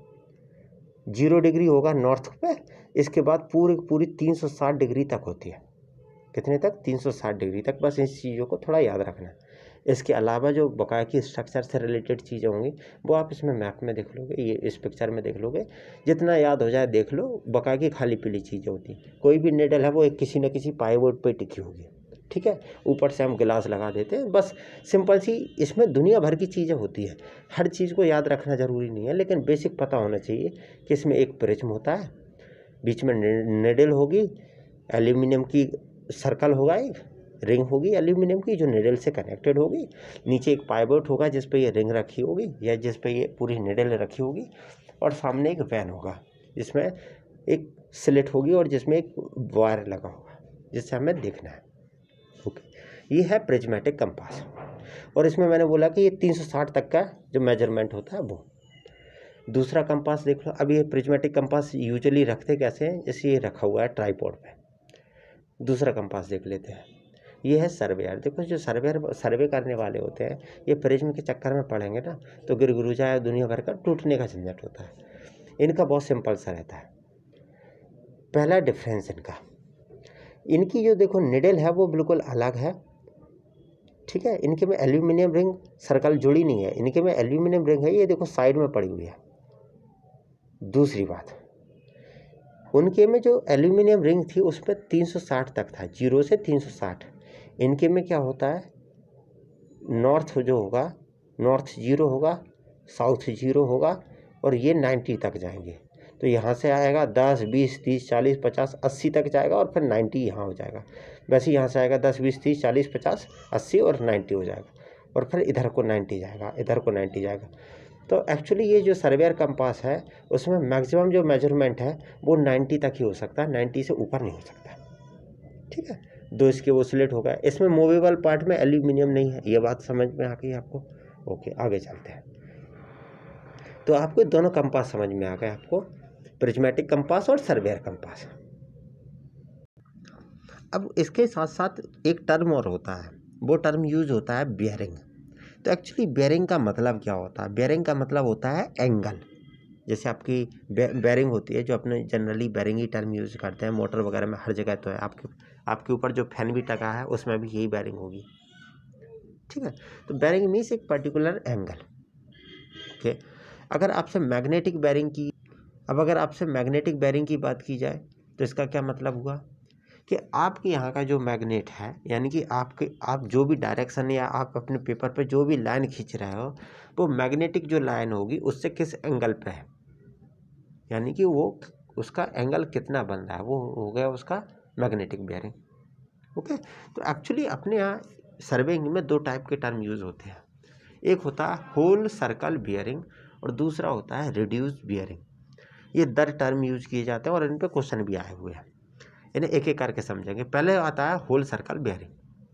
जीरो डिग्री होगा नॉर्थ पे, इसके बाद पूरी पूरी तीन सौ साठ डिग्री तक होती है। कितने तक, तीन सौ साठ डिग्री तक। बस इस चीज़ों को थोड़ा याद रखना। इसके अलावा जो बकाया की स्ट्रक्चर से रिलेटेड चीज़ें होंगी वो आप इसमें मैप में देख लोगे, ये इस पिक्चर में देख लोगे, जितना याद हो जाए देख लो। बकाया की खाली पीली चीज़ें होती, कोई भी निडल है वो एक किसी न किसी पाइवोट पे टिकी होगी, ठीक है। ऊपर से हम गिलास लगा देते हैं, बस सिंपल सी। इसमें दुनिया भर की चीज़ें होती है, हर चीज़ को याद रखना ज़रूरी नहीं है, लेकिन बेसिक पता होना चाहिए कि इसमें एक प्रिज्म होता है, बीच में निडल होगी, एल्यूमिनियम की सर्कल होगा, एक रिंग होगी एल्यूमिनियम की जो निडल से कनेक्टेड होगी, नीचे एक पाइवोट होगा जिस पे ये रिंग रखी होगी या जिस पे ये पूरी निडल रखी होगी, और सामने एक वैन होगा जिसमें एक स्लिट होगी और जिसमें एक वायर लगा होगा जिससे हमें देखना है। ओके, ये है प्रिज्मेटिक कंपास। और इसमें मैंने बोला कि ये तीन सौ साठ तक का जो मेजरमेंट होता है वो। दूसरा कंपास देख लो। अब ये प्रिज्मेटिक कंपास यूजुअली रखते कैसे हैं, जैसे ये रखा हुआ है ट्राइपॉड पे। दूसरा कंपास देख लेते हैं, ये है सर्वेयर। देखो जो सर्वेयर सर्वे करने वाले होते हैं, ये प्रिज्म के चक्कर में पड़ेंगे ना तो गिर गुरु जाए, दुनिया भर का टूटने का झंझट होता है। इनका बहुत सिंपल सा रहता है। पहला डिफरेंस इनका, इनकी जो देखो निडल है वो बिल्कुल अलग है, ठीक है। इनके में एल्यूमिनियम रिंग सर्कल जुड़ी नहीं है, इनके में एल्यूमिनियम रिंग है, ये देखो साइड में पड़ी हुई है। दूसरी बात, उनके में जो एल्यूमिनियम रिंग थी उसमें तीन सौ साठ तक था, जीरो से तीन सौ साठ। इनके में क्या होता है, नॉर्थ जो होगा, नॉर्थ जीरो होगा, साउथ जीरो होगा, और ये नब्बे तक जाएंगे। तो यहाँ से आएगा दस, बीस, तीस, चालीस, पचास, अस्सी तक जाएगा, और फिर नब्बे यहाँ हो जाएगा। वैसे यहाँ से आएगा दस, बीस, तीस, चालीस, पचास, अस्सी और नब्बे हो जाएगा, और फिर इधर को नब्बे जाएगा, इधर को नब्बे जाएगा। तो एक्चुअली ये जो सर्वेयर कंपास है उसमें मैक्सिमम जो मेजरमेंट है वो नब्बे तक ही हो सकता है, नब्बे से ऊपर नहीं हो सकता, ठीक है। दो इसके वो स्लिट हो गए। इसमें मूवेबल पार्ट में एल्यूमिनियम नहीं है, ये बात समझ में आ गई आपको। ओके, आगे चलते हैं। तो आपको दोनों कंपास समझ में आ गए, आपको प्रिज्मेटिक कंपास और सर्वेयर कंपास। अब इसके साथ साथ एक टर्म और होता है, वो टर्म यूज होता है बियरिंग। तो एक्चुअली बेयरिंग का मतलब क्या होता है, बेयरिंग का मतलब होता है एंगल। जैसे आपकी बेयरिंग होती है, जो अपने जनरली बेयरिंग ही टर्म यूज़ करते हैं, मोटर वगैरह में हर जगह तो है। आपके आपके ऊपर जो फैन भी टका है उसमें भी यही बेयरिंग होगी, ठीक है। तो बेयरिंग मीन्स एक पर्टिकुलर एंगल, ओके। अगर आपसे मैग्नेटिक बेयरिंग की अब अगर आपसे मैग्नेटिक बेयरिंग की बात की जाए तो इसका क्या मतलब हुआ कि आपके यहाँ का जो मैग्नेट है, यानी कि आपके आप जो भी डायरेक्शन या आप अपने पेपर पे जो भी लाइन खींच रहे हो, वो मैग्नेटिक जो लाइन होगी उससे किस एंगल पे है, यानी कि वो उसका एंगल कितना बन रहा है, वो हो गया उसका मैग्नेटिक बेयरिंग, ओके। तो एक्चुअली अपने यहाँ सर्वेइंग में दो टाइप के टर्म यूज़ होते हैं। एक होता है होल सर्कल बेयरिंग और दूसरा होता है रिड्यूस्ड बेयरिंग। ये दर टर्म यूज किए जाते हैं और इन पे क्वेश्चन भी आए हुए हैं, इन्हें एक एक करके समझेंगे। पहले आता है whole circle bearing.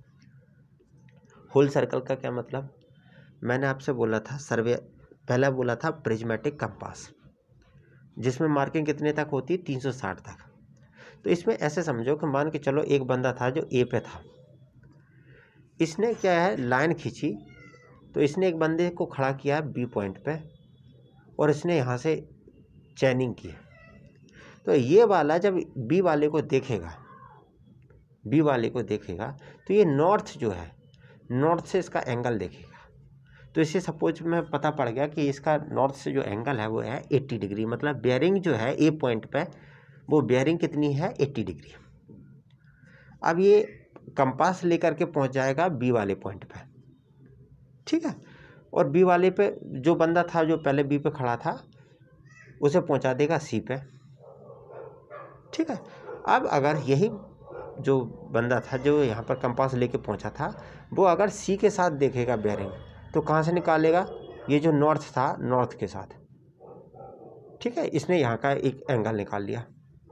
Whole circle का क्या मतलब, मैंने आपसे बोला था सर्वे पहला बोला था प्रिज्मेटिक कंपास, जिसमें मार्किंग कितने तक होती है, तीन सौ साठ तक। तो इसमें ऐसे समझो कि मान के चलो एक बंदा था जो ए पे था, इसने क्या है लाइन खींची, तो इसने एक बंदे को खड़ा किया बी पॉइंट पे और इसने यहाँ से चैनिंग की। तो ये वाला जब बी वाले को देखेगा बी वाले को देखेगा तो ये नॉर्थ जो है, नॉर्थ से इसका एंगल देखेगा। तो इसे सपोज में पता पड़ गया कि इसका नॉर्थ से जो एंगल है वो है अस्सी डिग्री, मतलब बेयरिंग जो है ए पॉइंट पे वो बेयरिंग कितनी है अस्सी डिग्री। अब ये कंपास लेकर के पहुंच जाएगा बी वाले पॉइंट पे, ठीक है, और बी वाले पे जो बंदा था जो पहले बी पे खड़ा था उसे पहुंचा देगा सी पे, ठीक है। अब अगर यही जो बंदा था जो यहाँ पर कंपास लेके पहुंचा था वो अगर सी के साथ देखेगा बेयरिंग तो कहाँ से निकालेगा, ये जो नॉर्थ था नॉर्थ के साथ, ठीक है। इसने यहाँ का एक एंगल निकाल लिया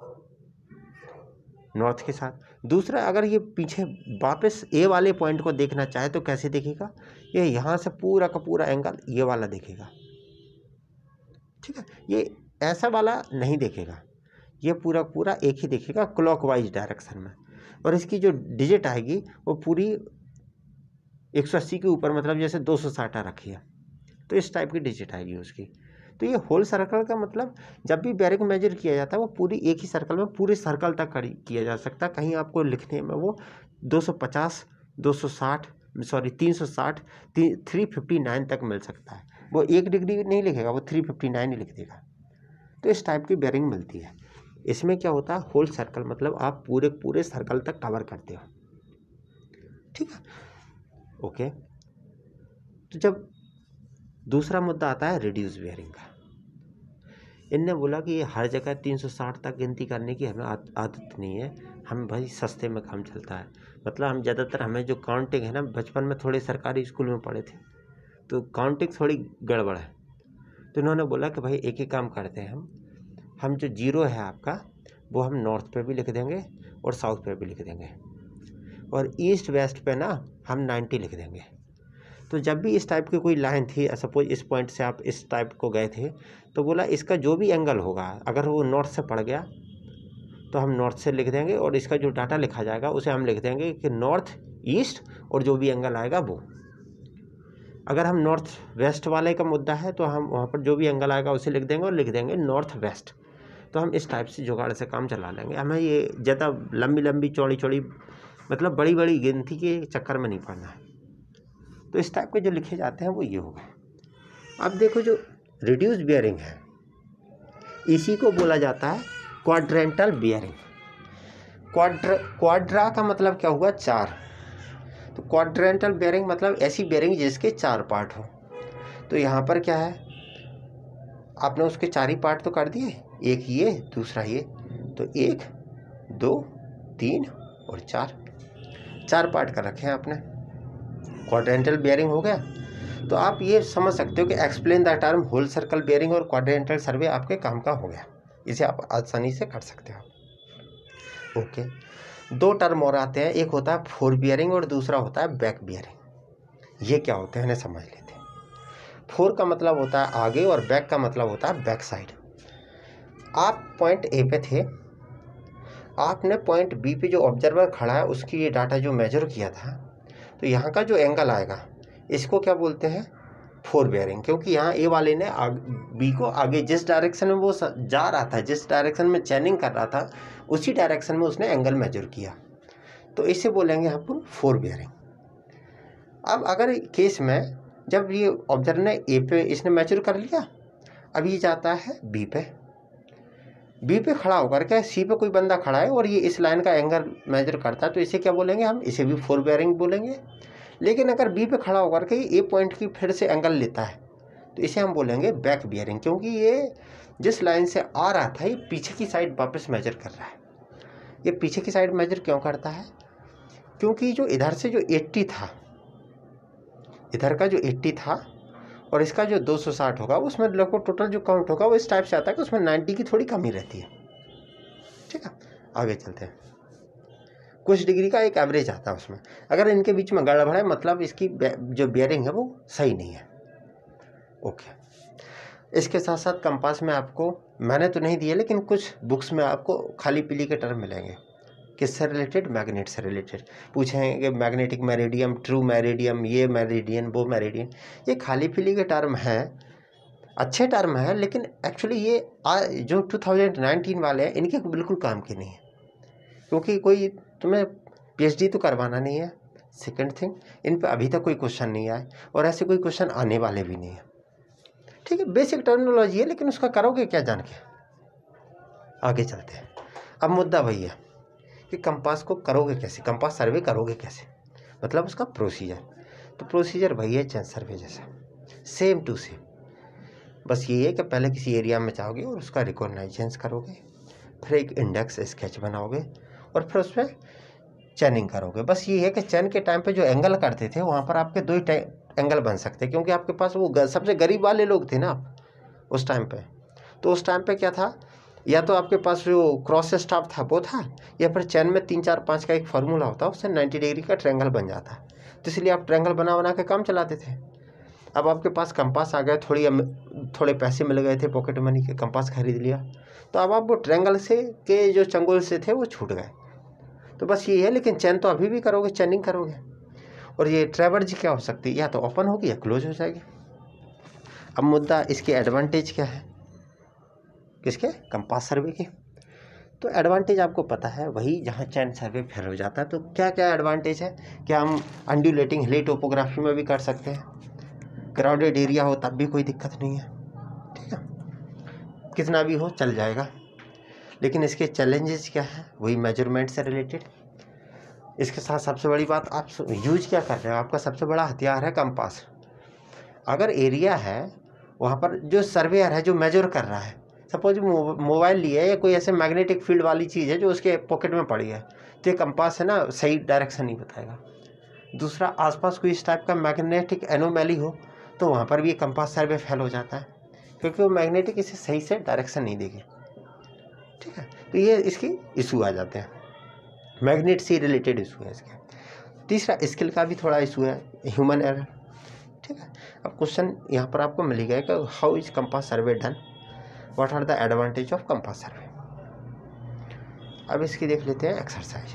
नॉर्थ के साथ। दूसरा अगर ये पीछे वापस ए वाले पॉइंट को देखना चाहे तो कैसे देखेगा, ये यहाँ से पूरा का पूरा एंगल ये वाला देखेगा, ठीक है। ये ऐसा वाला नहीं देखेगा, ये पूरा पूरा एक ही देखेगा क्लॉकवाइज डायरेक्शन में, और इसकी जो डिजिट आएगी वो पूरी एक सौ अस्सी के ऊपर, मतलब जैसे दो सौ साठ रखी है तो इस टाइप की डिजिट आएगी उसकी। तो ये होल सर्कल का मतलब जब भी बेयरिंग मेजर किया जाता है वो पूरी एक ही सर्कल में पूरे सर्कल तक किया जा सकता है। कहीं आपको लिखने में वो दो सौ पचास, दो सौ साठ, सॉरी तीन सौ साठ, तीन सौ उनसठ तक मिल सकता है। वो एक डिग्री नहीं लिखेगा, वो तीन सौ उनसठ ही लिख देगा। तो इस टाइप की बेयरिंग मिलती है। इसमें क्या होता है, होल सर्कल मतलब आप पूरे पूरे सर्कल तक कवर करते हो, ठीक है, ओके। तो जब दूसरा मुद्दा आता है रिड्यूस बेयरिंग का, इनने बोला कि ये हर जगह तीन सौ साठ तक गिनती करने की हमें आदत नहीं है, हम भाई सस्ते में काम चलता है। मतलब हम ज़्यादातर हमें जो काउंटिंग है ना, बचपन में थोड़े सरकारी स्कूल में पढ़े थे तो काउंटिंग थोड़ी गड़बड़ है। तो इन्होंने बोला कि भाई एक ही काम करते हैं, हम हम जो जीरो है आपका वो हम नॉर्थ पे भी लिख देंगे और साउथ पे भी लिख देंगे, और ईस्ट वेस्ट पे ना हम नब्बे लिख देंगे। तो जब भी इस टाइप की कोई लाइन थी, सपोज इस पॉइंट से आप इस टाइप को गए थे, तो बोला इसका जो भी एंगल होगा अगर वो नॉर्थ से पड़ गया तो हम नॉर्थ से लिख देंगे, और इसका जो डाटा लिखा जाएगा उसे हम लिख देंगे कि नॉर्थ ईस्ट, और जो भी एंगल आएगा वो। अगर हम नॉर्थ वेस्ट वाले का मुद्दा है तो हम वहाँ पर जो भी एंगल आएगा उसे लिख देंगे और लिख देंगे नॉर्थ वेस्ट। तो हम इस टाइप से जुगाड़ से काम चला लेंगे। हमें ये ज़्यादा लंबी लंबी चौड़ी चौड़ी मतलब बड़ी बड़ी गिनती के चक्कर में नहीं पड़ना है। तो इस टाइप के जो लिखे जाते हैं वो ये हो गए। अब देखो जो रिड्यूस बेयरिंग है इसी को बोला जाता है क्वाड्रेंटल बेयरिंग। क्वाड्र क्वाड्रा का मतलब क्या हुआ, चार। तो क्वाड्रेंटल बेयरिंग मतलब ऐसी बेयरिंग जिसके चार पार्ट हो। तो यहाँ पर क्या है, आपने उसके चार ही पार्ट तो कर दिए, एक ये दूसरा ये, तो एक दो तीन और चार, चार पार्ट कर रखे हैं आपने, क्वाड्रेंटल बेयरिंग हो गया। तो आप ये समझ सकते हो कि explain the term whole circle bearing और क्वाड्रेंटल सर्वे आपके काम का हो गया। इसे आप आसानी से कर सकते हो, ओके। दो टर्म और आते हैं, एक होता है फोर बेयरिंग और दूसरा होता है बैक बेयरिंग। ये क्या होते हैं इन्हें समझ लेते हैं। फोर का मतलब होता है आगे और बैक का मतलब होता है बैक साइड। आप पॉइंट ए पे थे, आपने पॉइंट बी पे जो ऑब्जर्वर खड़ा है उसकी ये डाटा जो मेजर किया था, तो यहाँ का जो एंगल आएगा इसको क्या बोलते हैं, फोर बेयरिंग। क्योंकि यहाँ ए वाले ने बी को आगे जिस डायरेक्शन में वो जा रहा था, जिस डायरेक्शन में चैनिंग कर रहा था, उसी डायरेक्शन में उसने एंगल मेजर किया, तो इसे बोलेंगे यहाँ पर फोर बेयरिंग। अब अगर केस में जब ये ऑब्जर्वर ने ए पे इसने मेजर कर लिया, अब ये जाता है बी पे, बी पे खड़ा होकर के सी पे कोई बंदा खड़ा है और ये इस लाइन का एंगल मेजर करता है, तो इसे क्या बोलेंगे हम, इसे भी फोर बेयरिंग बोलेंगे। लेकिन अगर बी पे खड़ा होकर के ए पॉइंट की फिर से एंगल लेता है तो इसे हम बोलेंगे बैक बेयरिंग, क्योंकि ये जिस लाइन से आ रहा था ये पीछे की साइड वापस मेजर कर रहा है। ये पीछे की साइड मेजर क्यों करता है, क्योंकि जो इधर से जो अस्सी था, इधर का जो अस्सी था और इसका जो दो सौ साठ होगा उसमें लगभग टोटल जो काउंट होगा वो इस टाइप से आता है कि उसमें नब्बे की थोड़ी कमी रहती है, ठीक है। आगे चलते हैं, कुछ डिग्री का एक एवरेज आता है उसमें। अगर इनके बीच में गड़बड़ है मतलब इसकी जो बेयरिंग है वो सही नहीं है, ओके। इसके साथ साथ कंपास में आपको मैंने तो नहीं दिए लेकिन कुछ बुक्स में आपको खाली पीली के टर्म मिलेंगे, किससे रिलेटेड, मैग्नेट से रिलेटेड। पूछेंगे मैग्नेटिक मेरिडियम, ट्रू मेरिडियम, ये मेरिडियन वो मेरिडियन, ये खाली पीली के टर्म हैं, अच्छे टर्म हैं, लेकिन एक्चुअली ये आ, जो दो हज़ार उन्नीस वाले हैं इनके बिल्कुल काम के नहीं है। क्योंकि कोई तुम्हें पीएचडी तो करवाना नहीं है। सेकंड थिंग, इन पे अभी तक कोई क्वेश्चन नहीं आए और ऐसे कोई क्वेश्चन आने वाले भी नहीं है। ठीक है, बेसिक टर्मिनोलॉजी है, लेकिन उसका करोगे क्या जान के। आगे चलते हैं। अब मुद्दा वही है कि कंपास को करोगे कैसे, कंपास सर्वे करोगे कैसे, मतलब उसका प्रोसीजर। तो प्रोसीजर वही है चेन सर्वे जैसा, सेम टू सेम। बस ये है कि पहले किसी एरिया में जाओगे और उसका रिकॉग्नाइजेंस करोगे, फिर एक इंडेक्स स्केच बनाओगे और फिर उसमें चैनिंग करोगे। बस ये है कि चैन के टाइम पे जो एंगल करते थे वहाँ पर आपके दो ही एंगल बन सकते हैं, क्योंकि आपके पास वो सबसे गरीब वाले लोग थे ना आप उस टाइम पे। तो उस टाइम पे क्या था, या तो आपके पास जो क्रॉस स्टाफ था वो था, या फिर चैन में तीन चार पाँच का एक फार्मूला होता, उससे नाइन्टी डिग्री का ट्रायंगल बन जाता। तो इसलिए आप ट्रायंगल बना बना के काम चलाते थे। अब आपके पास कंपास आ गए, थोड़ी थोड़े पैसे मिल गए थे पॉकेट मनी के, कंपास खरीद लिया, तो अब आप वो ट्रायंगल से के जो चंगुल से थे वो छूट गए। तो बस ये है, लेकिन चैन तो अभी भी करोगे, चैनिंग करोगे। और ये ट्रैवर्ज क्या हो सकती है, या तो ओपन होगी या क्लोज हो जाएगी। अब मुद्दा इसकी एडवांटेज क्या है, किसके, कंपास सर्वे के। तो एडवांटेज आपको पता है, वही जहाँ चैन सर्वे फेल हो जाता है। तो क्या क्या एडवांटेज है, क्या हम अंडुलेटिंग हिली टोपोग्राफी में भी कर सकते हैं, क्राउडेड एरिया हो तब भी कोई दिक्कत नहीं है, ठीक है, कितना भी हो चल जाएगा। लेकिन इसके चैलेंजेस क्या है, वही मेजरमेंट से रिलेटेड। इसके साथ सबसे बड़ी बात, आप यूज क्या कर रहे हो, आपका सबसे बड़ा हथियार है कंपास। अगर एरिया है वहाँ पर जो सर्वेयर है जो मेजर कर रहा है, सपोज मोबाइल लिया है या कोई ऐसे मैग्नेटिक फील्ड वाली चीज़ है जो उसके पॉकेट में पड़ी है, तो ये कंपास है ना सही डायरेक्शन नहीं बताएगा। दूसरा, आसपास कोई इस टाइप का मैग्नेटिक एनोमैली हो तो वहाँ पर भी ये कंपास सर्वे फेल हो जाता है, क्योंकि वो मैग्नेटिक इसे सही से डायरेक्शन नहीं देगी, ठीक है। तो ये इसकी इशू आ जाते हैं, मैग्नेट से रिलेटेड इशू है इसके। तीसरा, स्किल का भी थोड़ा इशू है, ह्यूमन एरर, ठीक है। अब क्वेश्चन यहाँ पर आपको मिल गया कि how is compass survey done, what are the advantage of compass survey. अब इसकी देख लेते हैं एक्सरसाइज,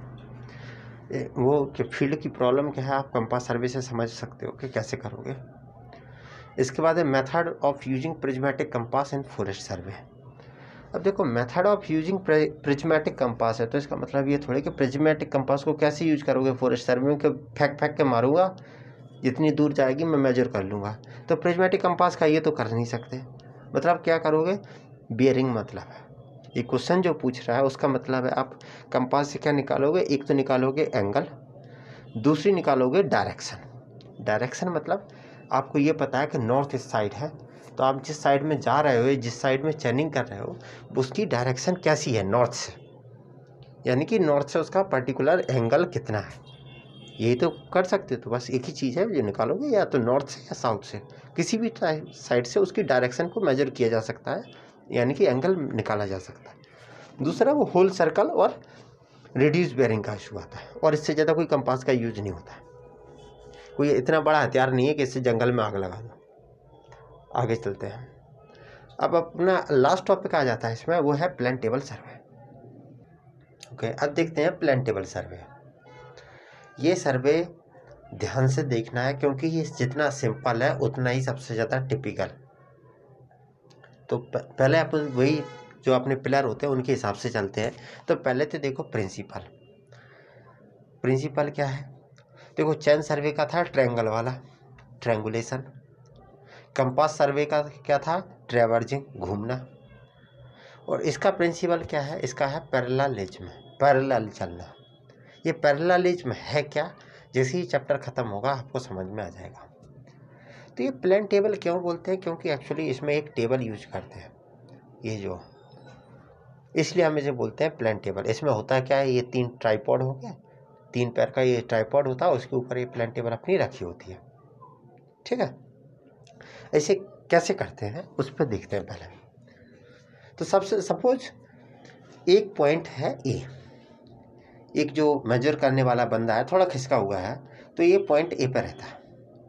वो कि फील्ड की प्रॉब्लम क्या है आप कंपास सर्वे से समझ सकते हो कि कैसे करोगे। इसके बाद है method of using prismatic compass in forest survey. अब देखो, method of using prismatic compass है, तो इसका मतलब ये थोड़े कि प्रिज्मेटिक कंपास को कैसे यूज करोगे फॉरेस्ट सर्वे में, कि फेंक फेंक के मारूंगा, जितनी दूर जाएगी मैं मेजर कर लूँगा। तो प्रिज्मेटिक कंपास का ये तो कर नहीं सकते। मतलब क्या करोगे, बियरिंग मतलब है ये क्वेश्चन जो पूछ रहा है, उसका मतलब है आप कंपास से क्या निकालोगे, एक तो निकालोगे एंगल, दूसरी निकालोगे डायरेक्शन। डायरेक्शन मतलब आपको ये पता है कि नॉर्थ ईस्ट साइड है, तो आप जिस साइड में जा रहे हो, जिस साइड में चैनिंग कर रहे हो, उसकी डायरेक्शन कैसी है नॉर्थ से, यानी कि नॉर्थ से उसका पर्टिकुलर एंगल कितना है, यही तो कर सकते हो। तो बस एक ही चीज़ है जो निकालोगे, या तो नॉर्थ से या साउथ से, किसी भी साइड से उसकी डायरेक्शन को मेजर किया जा सकता है, यानी कि एंगल निकाला जा सकता है। दूसरा, वो होल सर्कल और रिड्यूस बेयरिंग का इशू आता है, और इससे ज़्यादा कोई कंपास का यूज नहीं होता है। कोई इतना बड़ा हथियार नहीं है कि इससे जंगल में आग लगा दो। आगे चलते हैं। अब अपना लास्ट टॉपिक आ जाता है इसमें, वो है प्लान टेबल सर्वे। ओके, अब देखते हैं प्लान टेबल सर्वे। ये सर्वे ध्यान से देखना है, क्योंकि ये जितना सिंपल है उतना ही सबसे ज़्यादा टिपिकल। तो पहले आप वही जो अपने पिलर होते हैं उनके हिसाब से चलते हैं। तो पहले तो देखो प्रिंसिपल, प्रिंसिपल क्या है, देखो चैन सर्वे का था ट्रायंगल वाला, ट्रायंगुलेशन। कंपास सर्वे का क्या था, ट्रैवर्जिंग, घूमना। और इसका प्रिंसिपल क्या है, इसका है पैरेललिज्म, पैरेलल चलना। ये पैरेललिज्म है क्या, जैसे ही चैप्टर ख़त्म होगा आपको समझ में आ जाएगा। तो ये प्लान टेबल क्यों बोलते हैं, क्योंकि एक्चुअली इसमें एक टेबल यूज करते हैं, ये जो, इसलिए हम इसे बोलते हैं प्लान टेबल। इसमें होता क्या है, ये तीन ट्राइपॉड हो गया, तीन पैर का ये ट्राइपॉड होता है, उसके ऊपर ये प्लान टेबल अपनी रखी होती है, ठीक है। ऐसे कैसे करते हैं उस पर देखते हैं पहले। तो सबसे सपोज एक पॉइंट है ए, एक जो मेजर करने वाला बंदा है थोड़ा खिसका हुआ है, तो ये पॉइंट ए पर रहता है,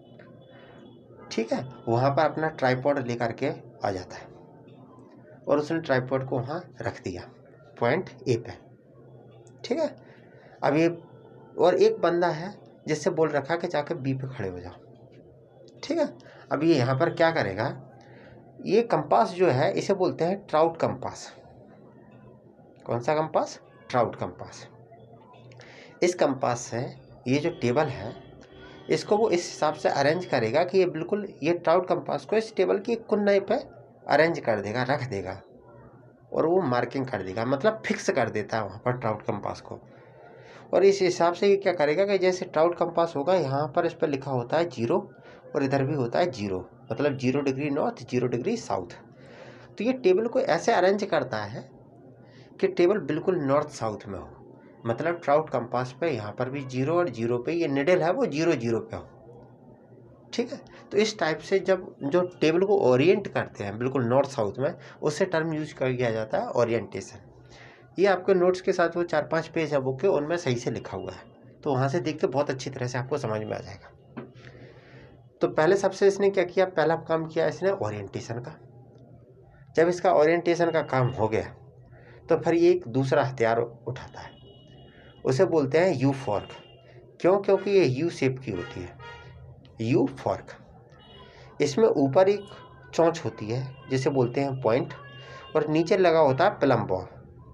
ठीक है। वहाँ पर अपना ट्राइपॉड लेकर के आ जाता है और उसने ट्राइपॉड को वहाँ रख दिया पॉइंट ए पे, ठीक है। अब ये और एक बंदा है जिससे बोल रखा कि जाकर बी पे खड़े हो जाओ, ठीक है। अब ये यहाँ पर क्या करेगा, ये कंपास जो है इसे बोलते हैं ट्राउट कंपास। कौन सा कंपास, ट्राउट कंपास। इस कंपास से ये जो टेबल है इसको वो इस हिसाब से अरेंज करेगा कि ये बिल्कुल ये ट्राउट कंपास को इस टेबल की कुन्ने पे अरेंज कर देगा, रख देगा और वो मार्किंग कर देगा, मतलब फिक्स कर देता है वहाँ पर ट्राउट कंपास को। और इस हिसाब से ये क्या करेगा कि जैसे ट्राउट कंपास होगा यहाँ पर इस पर लिखा होता है जीरो और इधर भी होता है जीरो, मतलब zero degree north, zero degree south. तो ये टेबल को ऐसे अरेंज करता है कि टेबल बिल्कुल नॉर्थ साउथ में हो, मतलब ट्राउट कंपास पे यहाँ पर भी जीरो और जीरो पे ये निडल है वो जीरो जीरो पे हो। ठीक है, तो इस टाइप से जब जो टेबल को ओरिएंट करते हैं बिल्कुल नॉर्थ साउथ में, उससे टर्म यूज कर किया जाता है ओरिएंटेशन। ये आपके नोट्स के साथ वो चार पांच पेज है बुक के, उनमें सही से लिखा हुआ है, तो वहाँ से देख के बहुत अच्छी तरह से आपको समझ में आ जाएगा। तो पहले सबसे इसने क्या किया, पहला काम किया इसने ओरिएंटेशन का। जब इसका ओरिएंटेशन का काम हो गया तो फिर ये एक दूसरा हथियार उठाता है, उसे बोलते हैं यू फॉर्क। क्यों? क्योंकि ये यू शेप की होती है, यू फॉर्क। इसमें ऊपर एक चोंच होती है जिसे बोलते हैं पॉइंट, और नीचे लगा होता है प्लम बॉब।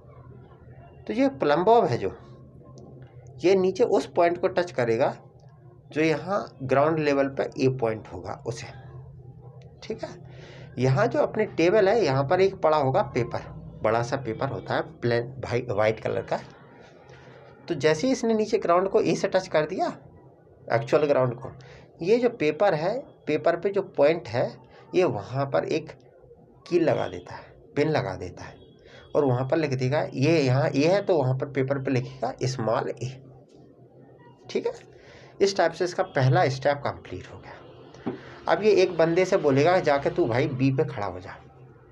तो ये प्लम बॉब है जो ये नीचे उस पॉइंट को टच करेगा जो यहाँ ग्राउंड लेवल पर ए पॉइंट होगा उसे। ठीक है, यहाँ जो अपने टेबल है यहाँ पर एक पड़ा होगा पेपर, बड़ा सा पेपर होता है प्लेन भाई वाइट कलर का। तो जैसे ही इसने नीचे ग्राउंड को ए से टच कर दिया, एक्चुअल ग्राउंड को, ये जो पेपर है, पेपर पे जो पॉइंट है ये वहाँ पर एक कील लगा देता है, पिन लगा देता है, और वहाँ पर लिख देगा ये यहाँ ए है तो वहाँ पर पेपर पे लिखेगा स्मॉल ए। ठीक है, इस टाइप से इसका पहला स्टेप कंप्लीट हो गया। अब ये एक बंदे से बोलेगा जाके तू भाई बी पे खड़ा हो जा।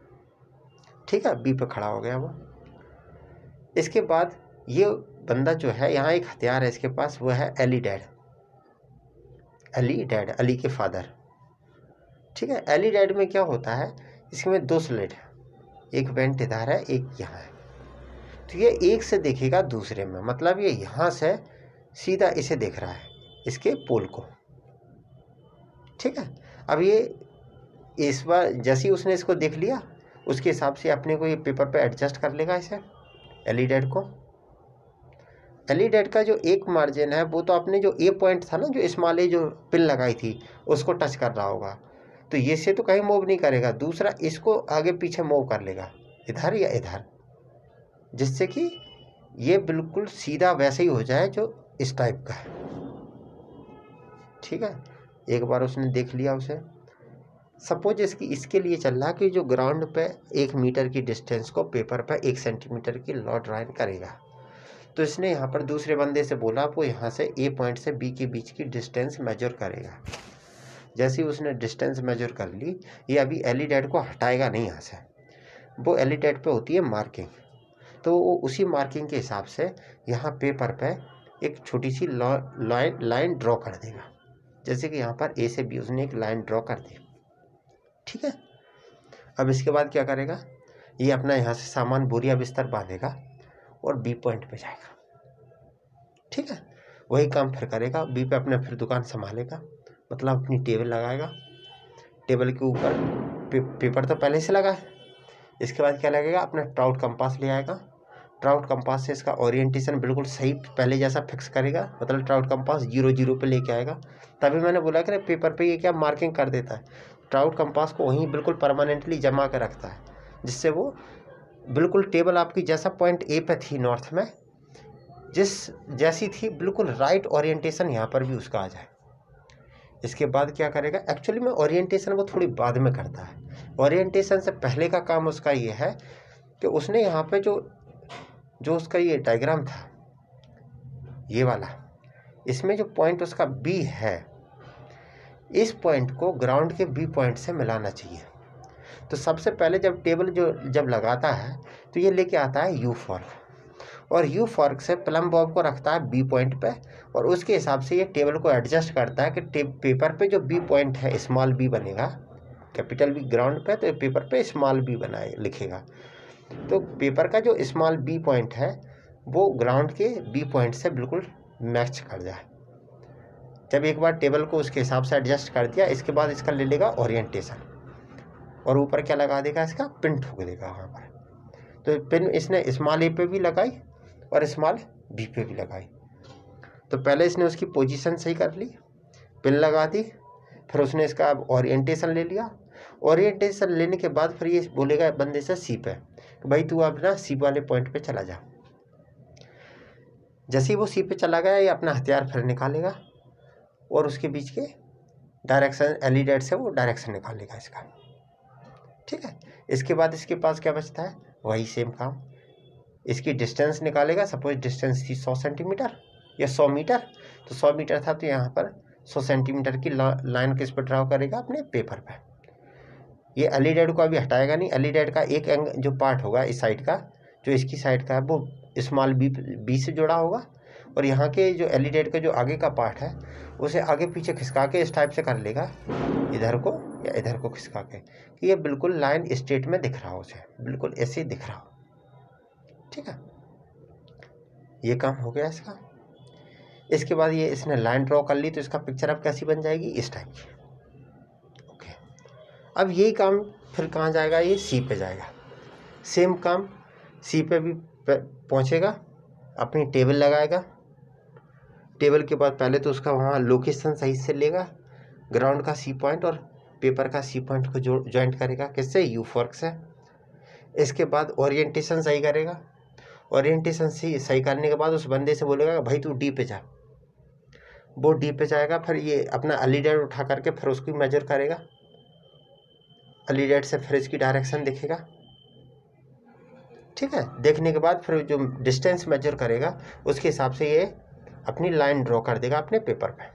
ठीक है, बी पे खड़ा हो गया वो। इसके बाद ये बंदा जो है, यहाँ एक हथियार है इसके पास, वो है alidade. Alidade, Ali के फादर। ठीक है, एली डैड में क्या होता है, इसमें दो स्लेट है, एक वेंट इधर है एक यहाँ है। तो ये एक से देखेगा दूसरे में, मतलब ये यहाँ से सीधा इसे देख रहा है, इसके पोल को। ठीक है, अब ये इस बार जैसे ही उसने इसको देख लिया उसके हिसाब से अपने को ये पेपर पे एडजस्ट कर लेगा इसे, एली डैड को। एली डैड का जो एक मार्जिन है वो तो अपने जो ए पॉइंट था ना, जो स्मॉल ए जो पिन लगाई थी उसको टच कर रहा होगा, तो ये से तो कहीं मूव नहीं करेगा, दूसरा इसको आगे पीछे मूव कर लेगा, इधर या इधर, जिससे कि ये बिल्कुल सीधा वैसे ही हो जाए जो इस टाइप का है। ठीक है, एक बार उसने देख लिया उसे। सपोज इसकी इसके लिए चल रहा कि जो ग्राउंड पे एक मीटर की डिस्टेंस को पेपर पे एक सेंटीमीटर की लॉ ड्राइन करेगा, तो इसने यहाँ पर दूसरे बंदे से बोला वो यहाँ से ए पॉइंट से बी के बीच की डिस्टेंस मेजर करेगा। जैसे ही उसने डिस्टेंस मेजर कर ली, ये अभी एली डैड को हटाएगा नहीं यहाँ से, वो एली डैड पे होती है मार्किंग, तो वो उसी मार्किंग के हिसाब से यहाँ पेपर पे एक छोटी सी लाइन लाइन ड्रॉ कर देगा। जैसे कि यहाँ पर ए से बी उसने एक लाइन ड्रॉ कर दी। ठीक है, अब इसके बाद क्या करेगा, ये अपना यहाँ से सामान बोरिया बिस्तर बांधेगा और बी पॉइंट पे जाएगा। ठीक है, वही काम फिर करेगा, बी पे अपने फिर दुकान संभालेगा, मतलब अपनी टेबल लगाएगा, टेबल के ऊपर पे, पेपर तो पहले से लगा है। इसके बाद क्या लगेगा, अपना ट्राउट कंपास ले आएगा, ट्राउट कंपास से इसका ओरिएंटेशन बिल्कुल सही पहले जैसा फिक्स करेगा, मतलब ट्राउट कंपास जीरो जीरो पे लेके आएगा। तभी मैंने बोला कि पेपर पे ये क्या मार्किंग कर देता है, ट्राउट कंपास को वहीं बिल्कुल परमानेंटली जमा कर रखता है, जिससे वो बिल्कुल टेबल आपकी जैसा पॉइंट ए पे थी नॉर्थ में, जिस जैसी थी बिल्कुल राइट ओरिएंटेशन यहाँ पर भी उसका आ जाए। इसके बाद क्या करेगा, एक्चुअली में ओरिएंटेशन वो थोड़ी बाद में करता है, ओरिएंटेशन से पहले का काम उसका ये है कि उसने यहाँ पे जो जो उसका ये डायग्राम था ये वाला, इसमें जो पॉइंट उसका बी है, इस पॉइंट को ग्राउंड के बी पॉइंट से मिलाना चाहिए। तो सबसे पहले जब टेबल जो जब लगाता है तो ये लेके आता है यू फॉर्क, और यू फॉर्क से प्लम बॉब को रखता है बी पॉइंट पे, और उसके हिसाब से ये टेबल को एडजस्ट करता है कि पेपर पे जो बी पॉइंट है स्मॉल बी बनेगा, कैपिटल बी ग्राउंड पे, तो पेपर पे स्मॉल बी बनाए लिखेगा। तो पेपर का जो स्मॉल बी पॉइंट है वो ग्राउंड के बी पॉइंट से बिल्कुल मैच कर जाए। जब एक बार टेबल को उसके हिसाब से एडजस्ट कर दिया, इसके बाद इसका ले लेगा ओरिएंटेशन, और ऊपर क्या लगा देगा, इसका पिन ठोक देगा वहाँ पर। तो पिन इसने स्मॉल ए पे भी लगाई और स्मॉल बी पे भी लगाई। तो पहले इसने उसकी पोजीशन सही कर ली, पिन लगा दी, फिर उसने इसका ओरिएंटेशन ले लिया। ओरिएंटेशन लेने के बाद फिर ये बोलेगा बंदे से सी पे कि भाई तू अब ना सी वाले पॉइंट पे चला जा। जैसे ही वो सी पे चला गया, ये अपना हथियार फिर निकालेगा और उसके बीच के डायरेक्शन एलिडेट से वो डायरेक्शन निकालेगा इसका। ठीक है, इसके बाद इसके पास क्या बचता है, वही सेम काम, इसकी डिस्टेंस निकालेगा। सपोज डिस्टेंस थी सौ सेंटीमीटर या सौ मीटर, तो सौ मीटर था तो यहाँ पर सौ सेंटीमीटर की लाइन किस पर ड्रॉ करेगा, अपने पेपर पे। ये एलिडेट को अभी हटाएगा नहीं, एलिडेट का एक एंग जो पार्ट होगा इस साइड का, जो इसकी साइड का है, वो स्मॉल बी बी से जुड़ा होगा, और यहाँ के जो एलिडेट का जो आगे का पार्ट है उसे आगे पीछे खिसका के इस टाइप से कर लेगा, इधर को या इधर को खिसका के, कि ये बिल्कुल लाइन स्ट्रेट में दिख रहा हो, उसे बिल्कुल ऐसे दिख रहा हो। ठीक है, ये काम हो गया इसका। इसके बाद ये इसने लाइन ड्रॉ कर ली, तो इसका पिक्चर अब कैसी बन जाएगी, इस टाइप की। ओके, अब यही काम फिर कहाँ जाएगा, ये सी पे जाएगा। सेम काम सी पे भी पहुँचेगा, अपनी टेबल लगाएगा। टेबल के बाद पहले तो उसका वहाँ लोकेशन सही से लेगा, ग्राउंड का सी पॉइंट और पेपर का सी पॉइंट को जो ज्वाइंट करेगा, किससे, यू फॉर्क से। इसके बाद ओरिएंटेशन सही करेगा, ओरिएंटेशन से सही करने के बाद उस बंदे से बोलेगा भाई तू डी पे जा, वो डी पे जाएगा। फिर ये अपना एलिडेट उठा करके फिर उसको मेजर करेगा, एलिडेट से फिर इसकी डायरेक्शन देखेगा। ठीक है, देखने के बाद फिर जो डिस्टेंस मेजर करेगा उसके हिसाब से ये अपनी लाइन ड्रॉ कर देगा अपने पेपर पे।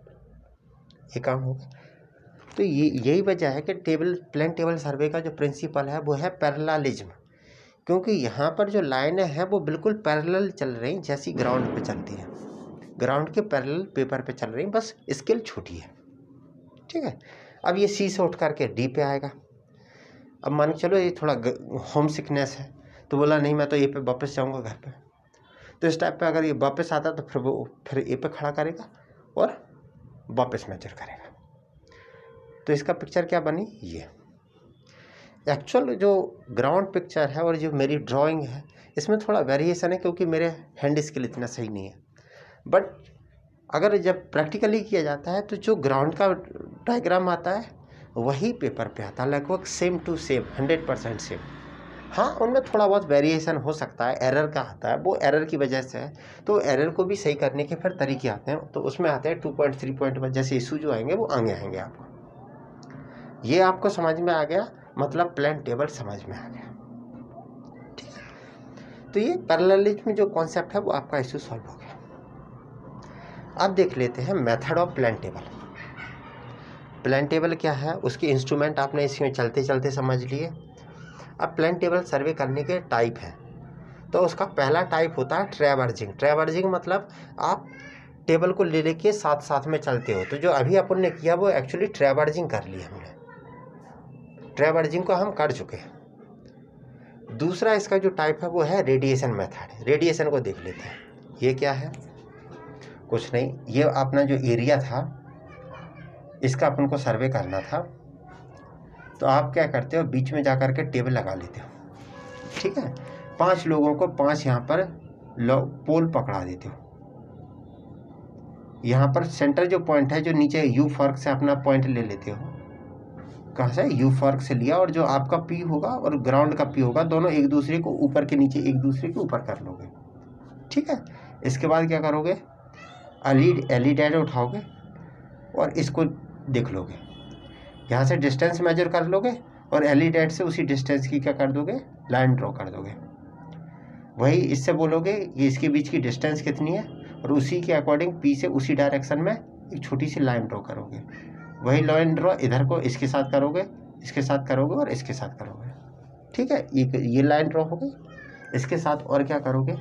ये काम होगा। तो ये यही वजह है कि टेबल प्लेन टेबल सर्वे का जो प्रिंसिपल है वो है पैरेललिज्म, क्योंकि यहाँ पर जो लाइनें हैं वो बिल्कुल पैरेलल चल रही, जैसी ग्राउंड पे चलती हैं, ग्राउंड के पैरेलल पेपर पे चल रही, बस स्केल छोटी है। ठीक है, अब ये सी से उठ करके डी पे आएगा। अब मान के चलो ये थोड़ा होम सिकनेस है, तो बोला नहीं मैं तो ए पे वापस जाऊँगा घर पे, तो इस टाइप पे अगर ये वापस आता तो फिर वो फिर ए पे खड़ा करेगा और वापस मेजर करेगा। तो इसका पिक्चर क्या बनी, ये एक्चुअल जो ग्राउंड पिक्चर है और जो मेरी ड्राइंग है इसमें थोड़ा वेरिएशन है, क्योंकि मेरे हैंड स्किल इतना सही नहीं है। बट अगर जब प्रैक्टिकली किया जाता है तो जो ग्राउंड का डायग्राम आता है वही पेपर पे आता है, लगभग same to same, hundred percent same. हाँ, उनमें थोड़ा बहुत वेरिएशन हो सकता है, एरर का आता है, वो एरर की वजह से है। तो एरर को भी सही करने के फिर तरीके आते हैं, तो उसमें आते हैं टू पॉइंट थ्री पॉइंट में जैसे इशू जो आएंगे वो आगे आएंगे आपको। ये आपको समझ में आ गया, मतलब प्लेन टेबल समझ में आ गया। ठीक है, तो ये पैरेललिज्म जो कॉन्सेप्ट है वो आपका इशू सॉल्व हो गया। अब देख लेते हैं method of plane table. Plane table क्या है, उसके इंस्ट्रूमेंट आपने इसमें चलते चलते समझ लिए। अब प्लेन टेबल सर्वे करने के टाइप हैं, तो उसका पहला टाइप होता है ट्रैवर्जिंग। ट्रैवर्जिंग मतलब आप टेबल को ले लेके साथ साथ में चलते हो। तो जो अभी अपन ने किया वो एक्चुअली ट्रैवर्जिंग कर ली हमने, ट्रैवर्जिंग को हम कर चुके हैं। दूसरा इसका जो टाइप है वो है रेडिएशन मेथड। रेडिएशन को देख लेते हैं। ये क्या है, कुछ नहीं, ये अपना जो एरिया था इसका अपन को सर्वे करना था। तो आप क्या करते हो, बीच में जाकर के टेबल लगा लेते हो। ठीक है, पांच लोगों को पांच यहाँ पर पोल पकड़ा देते हो। यहाँ पर सेंटर जो पॉइंट है, जो नीचे यू फॉर्क से अपना पॉइंट ले लेते हो। कहाँ से, यू फॉर्क से लिया, और जो आपका पी होगा और ग्राउंड का पी होगा, दोनों एक दूसरे को ऊपर के नीचे एक दूसरे के ऊपर कर लोगे। ठीक है, इसके बाद क्या करोगे, एलिड एलिडेट उठाओगे और इसको देख लोगे, यहाँ से डिस्टेंस मेजर कर लोगे और एलिडेट से उसी डिस्टेंस की क्या कर दोगे, लाइन ड्रॉ कर दोगे। वही इससे बोलोगे कि इसके बीच की डिस्टेंस कितनी है, और उसी के अकॉर्डिंग पी से उसी डायरेक्शन में एक छोटी सी लाइन ड्रॉ करोगे। वही लाइन ड्रॉ इधर को इसके साथ करोगे, इसके साथ करोगे और इसके साथ करोगे। ठीक है, ये ये लाइन ड्रॉ हो गई। इसके साथ और क्या करोगे,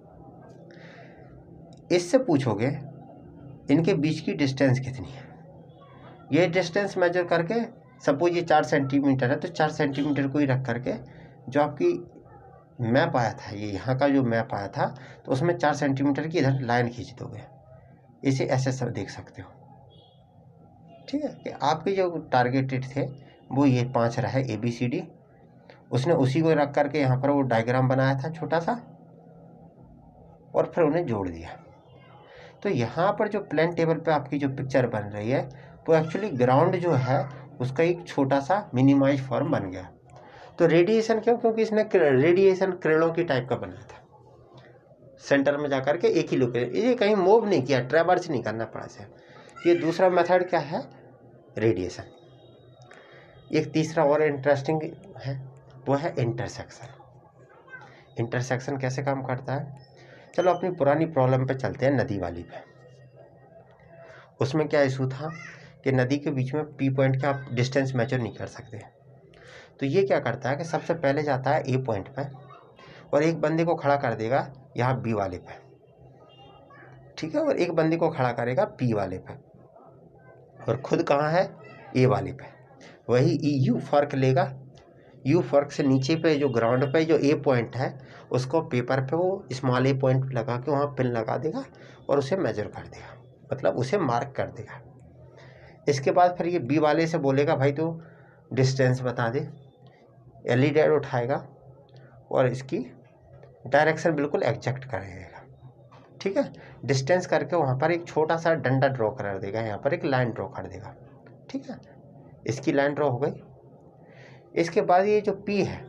इससे पूछोगे इनके बीच की डिस्टेंस कितनी है। ये डिस्टेंस मेजर करके, सपोज ये चार सेंटीमीटर है, तो चार सेंटीमीटर को ही रख करके जो आपकी मैप आया था, ये यहाँ का जो मैप आया था, तो उसमें चार सेंटीमीटर की इधर लाइन खींच दोगे। इसे ऐसे सब देख सकते हो। ठीक है, कि आपके जो टारगेटेड थे वो ये पांच रहे, ए बी सी डी। उसने उसी को रख करके यहाँ पर वो डायग्राम बनाया था छोटा सा, और फिर उन्हें जोड़ दिया। तो यहाँ पर जो प्लेन टेबल पे आपकी जो पिक्चर बन रही है वो एक्चुअली ग्राउंड जो है उसका एक छोटा सा मिनिमाइज फॉर्म बन गया। तो रेडिएशन क्यों? क्योंकि इसने रेडिएशन किरणों की टाइप का बनाया था, सेंटर में जाकर के एक ही लोकेशन, ये कहीं मूव नहीं किया, ट्रैवर्स नहीं करना पड़ा इसे। ये दूसरा मेथड क्या है? रेडिएशन। एक तीसरा और इंटरेस्टिंग है, वो है इंटरसेक्शन। इंटरसेक्शन कैसे काम करता है? चलो अपनी पुरानी प्रॉब्लम पे चलते हैं, नदी वाली पे। उसमें क्या इशू था कि नदी के बीच में पी पॉइंट का आप डिस्टेंस मेजर नहीं कर सकते। तो ये क्या करता है कि सबसे पहले जाता है ए पॉइंट पे और एक बंदे को खड़ा कर देगा यहाँ बी वाले पे, ठीक है, और एक बंदे को खड़ा करेगा पी वाले पे और खुद कहाँ है? ए वाले पे। वही यू फर्क लेगा, यू फर्क से नीचे पे जो ग्राउंड पे जो ए पॉइंट है उसको पेपर पे वो स्मॉल ए पॉइंट लगा के वहाँ पिन लगा देगा और उसे मेजर कर देगा, मतलब उसे मार्क कर देगा। इसके बाद फिर ये बी वाले से बोलेगा भाई तू डिस्टेंस बता दे, एलिडेड उठाएगा और इसकी डायरेक्शन बिल्कुल एग्जैक्ट कर देगा, ठीक है। डिस्टेंस करके वहाँ पर एक छोटा सा डंडा ड्रॉ कर देगा, यहाँ पर एक लाइन ड्रॉ कर देगा, ठीक है। इसकी लाइन ड्रॉ हो गई। इसके बाद ये जो पी है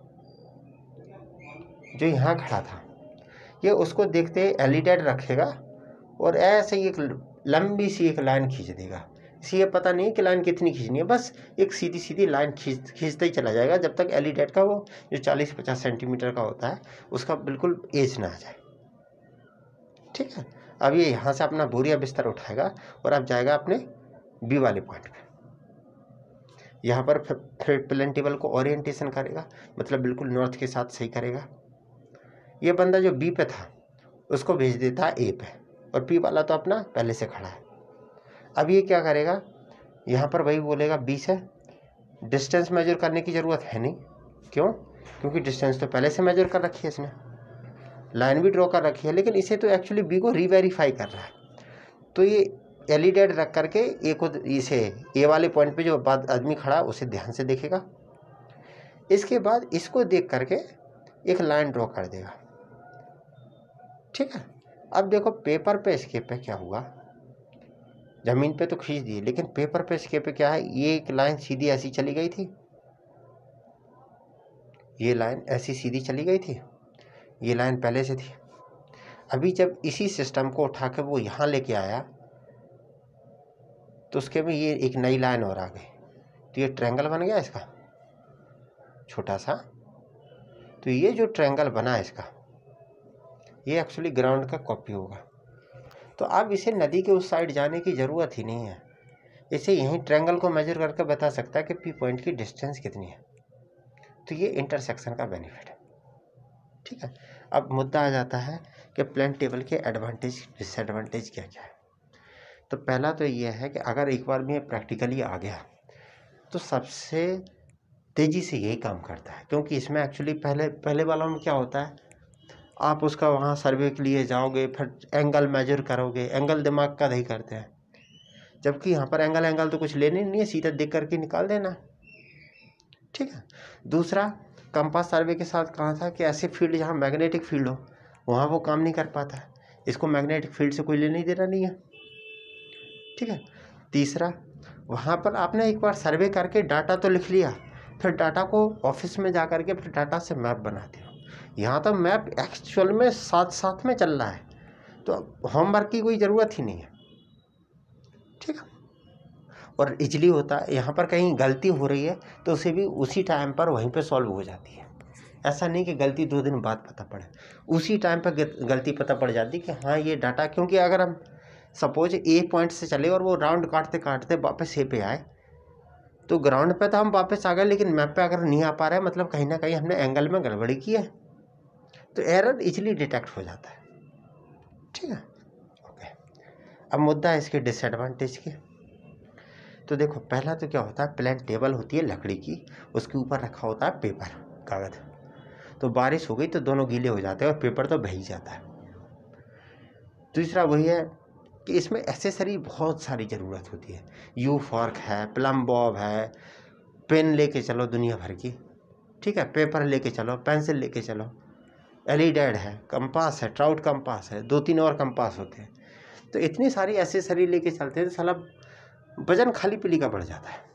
जो यहाँ खड़ा था, ये उसको देखते एलिडेड रखेगा और ऐसे ही एक लंबी सी एक लाइन खींच देगा। इसे ये पता नहीं कि लाइन कितनी खींचनी है, बस एक सीधी सीधी लाइन खींच खींचता ही चला जाएगा जब तक एलिडेड का वो जो चालीस पचास सेंटीमीटर का होता है उसका बिल्कुल एज ना आ जाए, ठीक है। अब ये यहाँ से अपना बोरिया बिस्तर उठाएगा और अब जाएगा अपने बी वाले पॉइंट पे। यहाँ पर फिर प्लेन टेबल को ओरिएंटेशन करेगा, मतलब बिल्कुल नॉर्थ के साथ सही करेगा। ये बंदा जो बी पे था उसको भेज देता है ए पे और पी वाला तो अपना पहले से खड़ा है। अब ये क्या करेगा? यहाँ पर वही बोलेगा बी से डिस्टेंस मेजर करने की ज़रूरत है नहीं। क्यों? क्योंकि डिस्टेंस तो पहले से मेजर कर रखी है इसने, लाइन भी ड्रॉ कर रखी है, लेकिन इसे तो एक्चुअली बी को रीवेरीफाई कर रहा है। तो ये एलिडेड रख करके ए को इसे ए वाले पॉइंट पे जो बाद आदमी खड़ा उसे ध्यान से देखेगा। इसके बाद इसको देख करके एक लाइन ड्रॉ कर देगा, ठीक है। अब देखो पेपर पे स्केप पे क्या हुआ, जमीन पे तो खींच दिए लेकिन पेपर पे स्केप पे क्या है, ये एक लाइन सीधी ऐसी चली गई थी, ये लाइन ऐसी सीधी चली गई थी, ये लाइन पहले से थी। अभी जब इसी सिस्टम को उठा के वो यहाँ लेके आया तो उसके में ये एक नई लाइन और आ गई, तो ये ट्रायंगल बन गया इसका छोटा सा। तो ये जो ट्रायंगल बना है इसका, ये एक्चुअली ग्राउंड का कॉपी होगा। तो अब इसे नदी के उस साइड जाने की ज़रूरत ही नहीं है, इसे यहीं ट्रायंगल को मेजर करके बता सकता है कि पी पॉइंट की डिस्टेंस कितनी है। तो ये इंटरसेक्शन का बेनिफिट है, ठीक है। अब मुद्दा आ जाता है कि प्लेन टेबल के एडवांटेज डिसएडवांटेज क्या क्या है। तो पहला तो ये है कि अगर एक बार में प्रैक्टिकली आ गया तो सबसे तेज़ी से यही काम करता है, क्योंकि इसमें एक्चुअली पहले पहले वाला में क्या होता है, आप उसका वहाँ सर्वे के लिए जाओगे, फिर एंगल मेजर करोगे, एंगल दिमाग का नहीं करते हैं, जबकि यहाँ पर एंगल एंगल तो कुछ लेने नहीं है, सीधा देख करके निकाल देना, ठीक है। दूसरा, कंपास सर्वे के साथ कहा था कि ऐसे फील्ड जहाँ मैग्नेटिक फील्ड हो वहाँ वो काम नहीं कर पाता है, इसको मैग्नेटिक फील्ड से कोई लेने देना नहीं है, ठीक है। तीसरा, वहाँ पर आपने एक बार सर्वे करके डाटा तो लिख लिया, फिर डाटा को ऑफिस में जा कर के फिर डाटा से मैप बनाते हो। यहाँ तो मैप एक्चुअल में साथ साथ में चल रहा है, तो होमवर्क की कोई ज़रूरत ही नहीं है, ठीक है। और इजली होता है, यहाँ पर कहीं गलती हो रही है तो उसे भी उसी टाइम पर वहीं पे सॉल्व हो जाती है। ऐसा नहीं कि गलती दो दिन बाद पता पड़े, उसी टाइम पर गलती पता पड़ जाती कि हाँ ये डाटा, क्योंकि अगर हम सपोज ए पॉइंट से चले और वो राउंड काटते काटते वापस ए पे आए तो ग्राउंड पे तो हम वापस आ गए, लेकिन मैप पे अगर नहीं आ पा रहे मतलब कहीं ना कहीं हमने एंगल में गड़बड़ी की है, तो एरर इजीली डिटेक्ट हो जाता है, ठीक है। ओके, अब मुद्दा है इसके डिसएडवांटेज के। तो देखो, पहला तो क्या होता है, प्लेन टेबल होती है लकड़ी की, उसके ऊपर रखा होता है पेपर, कागज़। तो बारिश हो गई तो दोनों गीले हो जाते हैं और पेपर तो बह ही जाता है। दूसरा वही है कि इसमें एसेसरी बहुत सारी ज़रूरत होती है, यू फॉर्क है, प्लम बॉब है, पेन लेके चलो दुनिया भर की, ठीक है, पेपर लेके चलो, पेंसिल लेके चलो, एलिडेड है, कंपास है, ट्राउट कंपास है, दो तीन और कंपास होते हैं। तो इतनी सारी एसेसरी लेके चलते हैं तो साला वजन खाली पीली का बढ़ जाता है,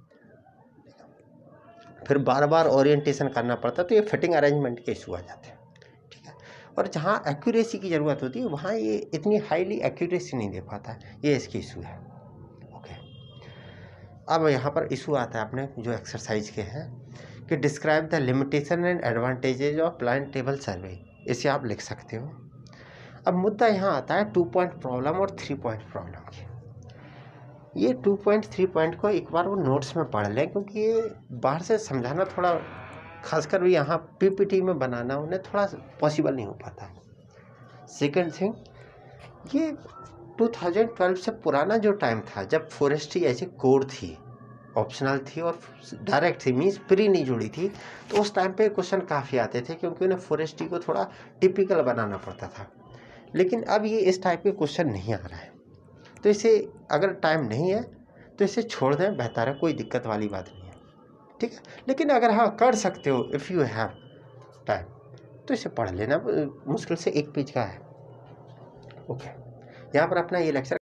फिर बार बार ओरिएंटेशन करना पड़ता है, तो ये फिटिंग अरेंजमेंट के इशू आ जाते हैं। ठीक है, और जहाँ एक्यूरेसी की ज़रूरत होती है वहाँ ये इतनी हाईली एक्यूरेसी नहीं दे पाता है, ये इसकी इशू है। ओके, अब यहाँ पर इशू आता है अपने जो एक्सरसाइज के हैं कि describe the limitation and advantages of line table survey, इसे आप लिख सकते हो। अब मुद्दा यहाँ आता है टू पॉइंट प्रॉब्लम और थ्री पॉइंट प्रॉब्लम की। ये टू पॉइंट थ्री पॉइंट को एक बार वो नोट्स में पढ़ लें, क्योंकि ये बाहर से समझाना थोड़ा, खासकर भी यहाँ पीपीटी में बनाना उन्हें थोड़ा पॉसिबल नहीं हो पाता। सेकंड थिंग, ये टू थाउजेंड ट्वेल्व से पुराना जो टाइम था जब फॉरेस्ट्री ऐसी कोर थी, ऑप्शनल थी और डायरेक्ट थी, मीन्स प्री नहीं जुड़ी थी, तो उस टाइम पे क्वेश्चन काफ़ी आते थे क्योंकि उन्हें फॉरेस्ट्री को थोड़ा टिपिकल बनाना पड़ता था। लेकिन अब ये इस टाइप के क्वेश्चन नहीं आ रहा है, तो इसे अगर टाइम नहीं है तो इसे छोड़ दें, बेहतर है, कोई दिक्कत वाली बात नहीं है। ठीक है, लेकिन अगर हाँ कर सकते हो, इफ़ यू हैव टाइम, तो इसे पढ़ लेना, मुश्किल से एक पेज का है। ओके, यहाँ पर अपना ये लेक्चर